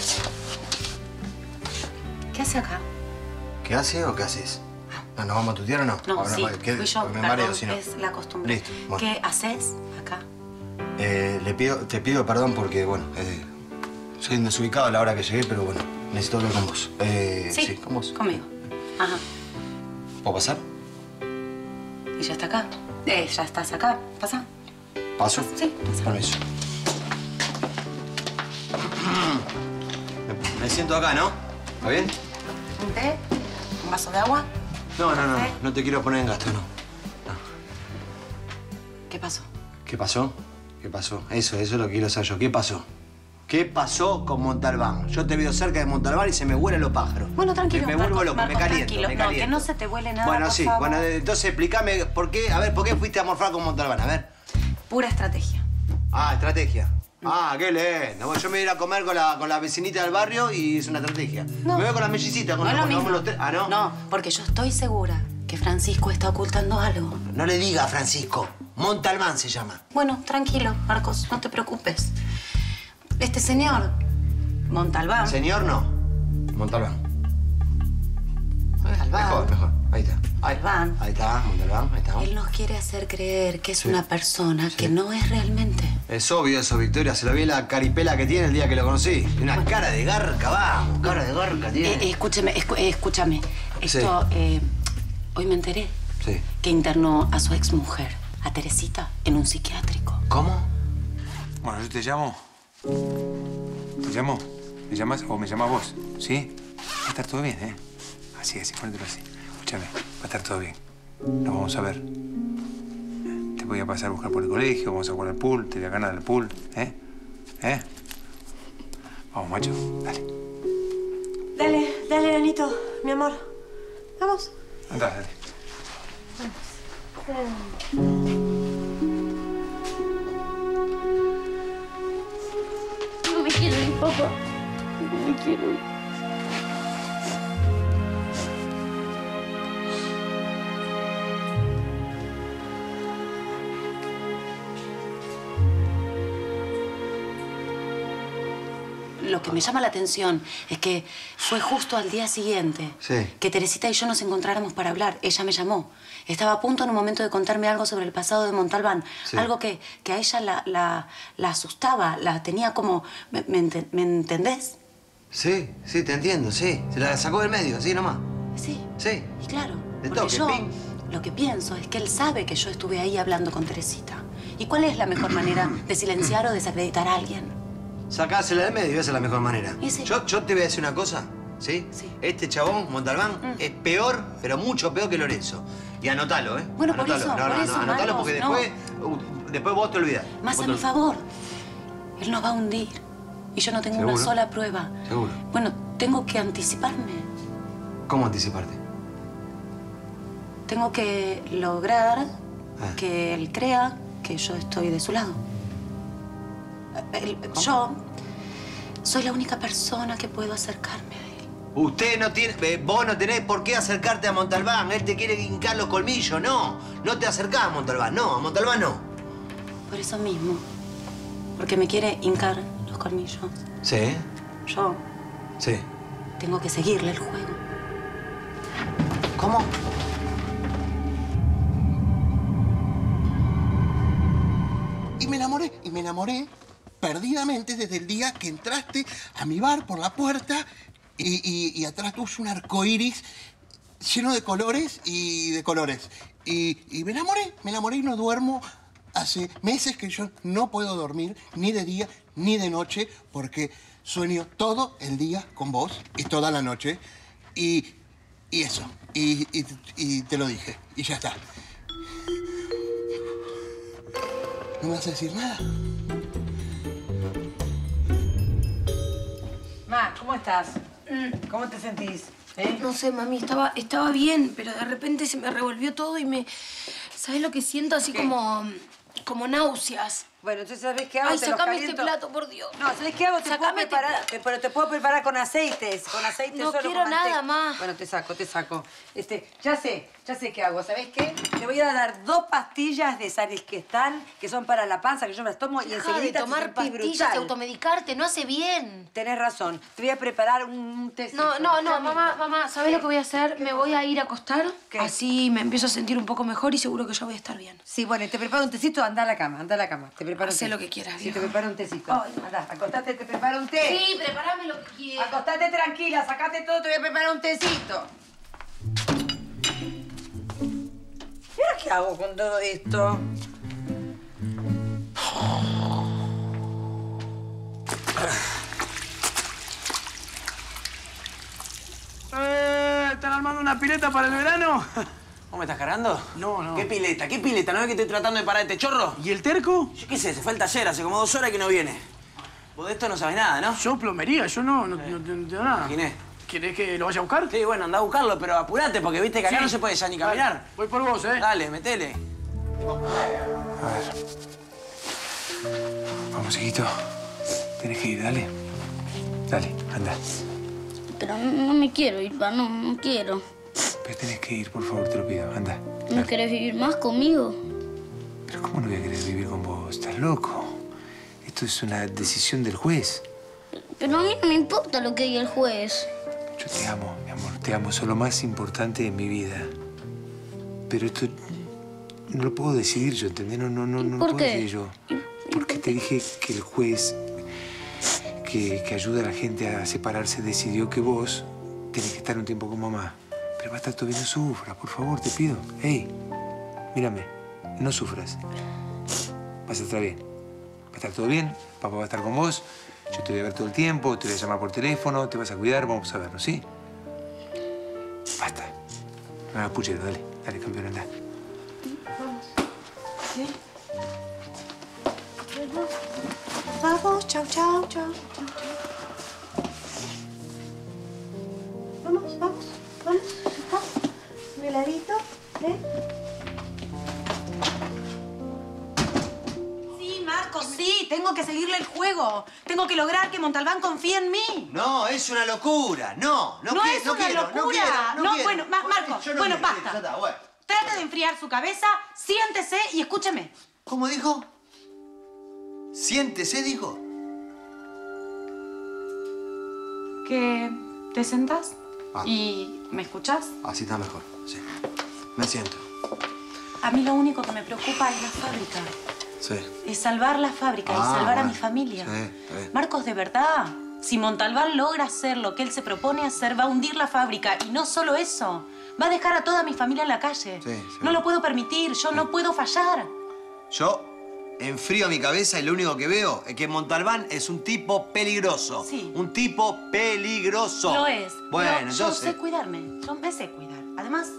¿Qué hace acá? ¿Qué hace o qué haces? ¿No nos vamos a tutear o no? No, Ahora sí, me- ¿qué? fui yo, Porque me perdón, mareo si no. es la costumbre. Listo, bueno. ¿Qué haces acá? Eh, le pido, te pido perdón porque, bueno, eh, soy un desubicado a la hora que llegué, pero bueno, necesito hablar con vos. Eh, Sí, con vos. conmigo. Ajá. ¿Puedo pasar? ¿Y ya está acá? Eh, ya estás acá. ¿Pasa? ¿Paso? Sí, pasa. Permiso. Me, me siento acá, ¿no? ¿Está bien? ¿Un té? ¿Un vaso de agua? No, no, no. ¿Eh? No te quiero poner en gasto, no. ¿Qué pasó? ¿Qué pasó? ¿Qué pasó? Eso, eso es lo que quiero saber yo. ¿Qué pasó? ¿Qué pasó con Montalbán? Yo te veo cerca de Montalbán y se me vuelan los pájaros. Bueno, tranquilo, Me, me Marcos, vuelvo loco, Marcos, me caliento, tranquilo. me No, caliento. que no se te vuele nada, Bueno, por sí. favor. Bueno, entonces explícame por qué, a ver, ¿por qué fuiste a morfar con Montalbán? A ver. Pura estrategia. Ah, estrategia. Ah, qué lindo. Bueno, yo me voy a ir a comer con la, con la vecinita del barrio y es una estrategia. No. Me voy con la mellicitas, con No es la, lo con mismo. los tres. Ah, ¿no? No, porque yo estoy segura que Francisco está ocultando algo. No le diga a Francisco. Montalbán se llama. Bueno, tranquilo, Marcos, no te preocupes. Este señor, Montalbán. Señor, no. Montalbán. Montalbán. Mejor, mejor. Ahí está. Ahí, Montalbán. ahí está, Montalbán. Ahí está. Él nos quiere hacer creer que es Sí. una persona que no es realmente. Es obvio eso, Victoria. Se lo vi en la caripela que tiene el día que lo conocí. Tiene una cara de garca, vamos. Cara de garca tiene. Eh, eh, escúcheme, escu- eh, escúchame. Esto, eh, hoy me enteré Sí. que internó a su exmujer, a Teresita, en un psiquiátrico. ¿Cómo? Bueno, yo te llamo. ¿Te llamo? ¿Me llamas o me llamas vos? ¿Sí? Va a estar todo bien, ¿eh? Así, así, ponételo así. Escúchame, va a estar todo bien. Nos vamos a ver. Te voy a pasar a buscar por el colegio, vamos a jugar al pool, te voy a ganar al pool, ¿eh? ¿Eh? Vamos, macho, dale. Dale, dale, Nanito, mi amor. Vamos. Andá, dale. No me quiero ir, papá. No me quiero ir. Lo que me llama la atención es que fue justo al día siguiente Sí. que Teresita y yo nos encontráramos para hablar. Ella me llamó. Estaba a punto en un momento de contarme algo sobre el pasado de Montalbán. Sí. Algo que, que a ella la, la, la asustaba, la tenía como... ¿Me, me ente- me entendés? Sí, sí, te entiendo, sí. Se la sacó del medio, sí, nomás. Sí. Sí. Y claro, De porque toque, yo ping. lo que pienso es que él sabe que yo estuve ahí hablando con Teresita. ¿Y cuál es la mejor manera de silenciar o desacreditar a alguien? Sacársela del medio, esa es la mejor manera. ¿Y sí? Yo, yo te voy a decir una cosa, ¿sí? Este chabón, Montalbán, Mm. es peor, pero mucho peor que Lorenzo. Y anotalo, ¿eh? Bueno, por Anotalo. eso, no, por no, eso, no, anotalo Marcos, porque no. después, uh, después vos te olvidás. Más Vos a te mi olvidás. favor. Él nos va a hundir. Y yo no tengo una ¿Seguro? sola prueba. Seguro. Bueno, tengo que anticiparme. ¿Cómo anticiparte? Tengo que lograr Ah. que él crea que yo estoy de su lado. Él- yo soy la única persona que puedo acercarme a él. Usted no tiene, eh, vos no tenés por qué acercarte a Montalbán. Él te quiere hincar los colmillos, no. No te acercás a Montalbán, no, a Montalbán no. Por eso mismo. Porque me quiere hincar los colmillos. Sí, Yo sí. tengo que seguirle el juego. ¿Cómo? Y me enamoré, y me enamoré perdidamente desde el día que entraste a mi bar por la puerta y, y- y atrás tuyo un arco iris lleno de colores y de colores. Y, y me enamoré, me enamoré y no duermo. Hace meses que yo no puedo dormir ni de día ni de noche porque sueño todo el día con vos y toda la noche. Y, y eso, y, y- y te lo dije, y ya está. ¿No me vas a decir nada? Ma, ¿cómo estás? ¿Cómo te sentís? ¿Eh? No sé, mami, estaba, estaba bien, pero de repente se me revolvió todo y me... ¿Sabes lo que siento? Así ¿Qué? como... como náuseas. Bueno, entonces, ¿sabes qué hago? Ay, Te los sacame este caliento. plato, por Dios. No, ¿sabes qué hago? Te puedo Sacame este preparar, te- pero te puedo preparar con aceites, con aceite No solo, quiero con manteca. nada más. Bueno, te saco, te saco. Este, ya sé, ya sé qué hago. ¿Sabes qué? Te voy a dar dos pastillas de Saris que están, que son para la panza, que yo me las tomo y Deja enseguida de te tomar sentís pastillas y brutal. automedicarte, no hace bien. Tenés razón. Te voy a preparar un, un tecito. No, no, no, Ya mamá, mismo. mamá, ¿sabes lo que voy a hacer? Me voy a ir a acostar. Así me empiezo a sentir un poco mejor y seguro que ya voy a estar bien. Sí, bueno, y te preparo un tecito, anda a la cama, anda a la cama. Te preparo un Hacé té. lo que quieras, Sí, vieja. te preparo un tecito. Anda, acostate, te preparo un té. Sí, prepárame lo que quieras. Acostate tranquila, sacate todo, te voy a preparar un tecito. ¿Y ahora qué hago con todo esto? Eh, ¿Están armando una pileta para el verano? ¿Vos me estás cargando? No, no. ¿Qué pileta? ¿Qué pileta? ¿No ves que estoy tratando de parar este chorro? ¿Y el terco? Yo qué sé, se fue al taller hace como dos horas que no viene. Vos de esto no sabés nada, ¿no? Yo plomería, yo no, no, no, no entiendo nada. ¿Quién es? ¿Querés que lo vaya a buscar? Sí, bueno, anda a buscarlo, pero apurate, porque viste que acá Sí. no se puede ya ni caminar. Dale, voy por vos, ¿eh? Dale, metele. A ver. Vamos, hijito. Tenés que ir, dale. Dale, anda. Pero no, no me quiero ir, pa, no, no quiero. Pero tenés que ir, por favor, te lo pido. Anda. ¿No querés vivir más conmigo? Pero ¿cómo no voy a querer vivir con vos? Estás loco. Esto es una decisión del juez. Pero a mí no me importa lo que diga el juez. Yo te amo, mi amor. Te amo. Sos lo más importante de mi vida. Pero esto no lo puedo decidir yo, ¿entendés? No, no, no, no lo ¿Por puedo qué? decidir yo. Porque te dije que el juez que, que ayuda a la gente a separarse decidió que vos tenés que estar un tiempo con mamá. Pero va a estar todo bien, no sufras, por favor, te pido. Ey, mírame, no sufras. Vas a estar bien. Va a estar todo bien, papá va a estar con vos. Yo te voy a ver todo el tiempo, te voy a llamar por teléfono, te vas a cuidar, vamos a vernos, ¿sí? Basta. No hagas puchero, dale. Dale, campeón, anda. Vamos. ¿Sí? Vamos, chau, chau, chau, chau. Vamos, vamos, vamos. Acá. Un heladito, ¿eh? Sí, Marcos, sí. Tengo que seguirle el juego. Tengo que lograr que Montalbán confíe en mí. No, es una locura. No, no, No quiero, es no una quiero, locura. no quiero, no, No, quiero. bueno, Ma- Marcos, Yo no bueno, quiero, basta. ya está, bueno. Trate de enfriar su cabeza, siéntese y escúcheme. ¿Cómo dijo? Siéntese, dijo. ¿Que te sentás? Ah. ¿Y me escuchás? Así está mejor, sí. Me siento. A mí lo único que me preocupa es la fábrica. Sí. Es salvar la fábrica y Ah, salvar a bueno. mi familia. Sí, está bien. Marcos, de verdad, si Montalbán logra hacer lo que él se propone hacer, va a hundir la fábrica. Y no solo eso, va a dejar a toda mi familia en la calle. Sí, sí. No lo puedo permitir, yo no puedo fallar. Yo enfrío mi cabeza y lo único que veo es que Montalbán es un tipo peligroso. Sí. Un tipo peligroso. Lo es. Bueno, Pero yo entonces... sé cuidarme, yo me sé cuidar. Además,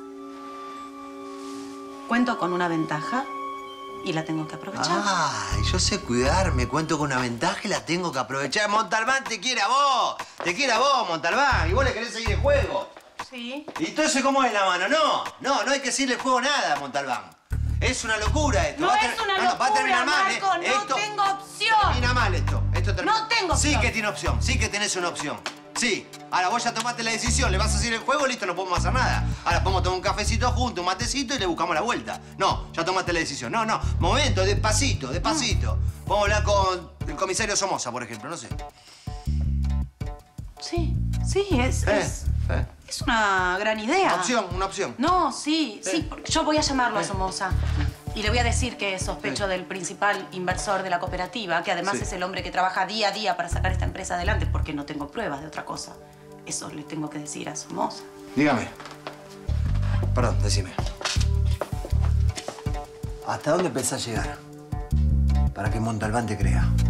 cuento con una ventaja y la tengo que aprovechar. Ay, yo sé cuidarme, cuento con una ventaja y la tengo que aprovechar. Montalbán te quiere a vos, te quiere a vos, Montalbán, y vos le querés seguir el juego. Sí. ¿Y todo eso cómo es la mano? No, no, no hay que seguirle el juego nada, Montalbán. Es una locura esto. No Va a es ter- una no, no, va a locura, terminar mal, ¿eh? Marco, no Esto tengo opción. Termina mal esto. Esto termina. No tengo Sí opción. que tiene opción, sí que tenés una opción. Sí. Ahora vos ya tomaste la decisión, le vas a seguir el juego, listo, no podemos hacer nada. Ahora podemos tomar un cafecito juntos, un matecito y le buscamos la vuelta. No, ya tomaste la decisión. No, no. Momento, despacito, despacito. Vamos a hablar con el comisario Somoza, por ejemplo, no sé. Sí, sí, es, Eh, es, eh. es una gran idea. Una opción, una opción. No, sí, sí, porque yo voy a llamarlo a Eh. Somoza. Y le voy a decir que sospecho del principal inversor de la cooperativa, que además Sí. es el hombre que trabaja día a día para sacar esta empresa adelante, porque no tengo pruebas de otra cosa. Eso le tengo que decir a Somoza. Dígame. Perdón, decime. ¿Hasta dónde pensás llegar? Para que Montalbán te crea.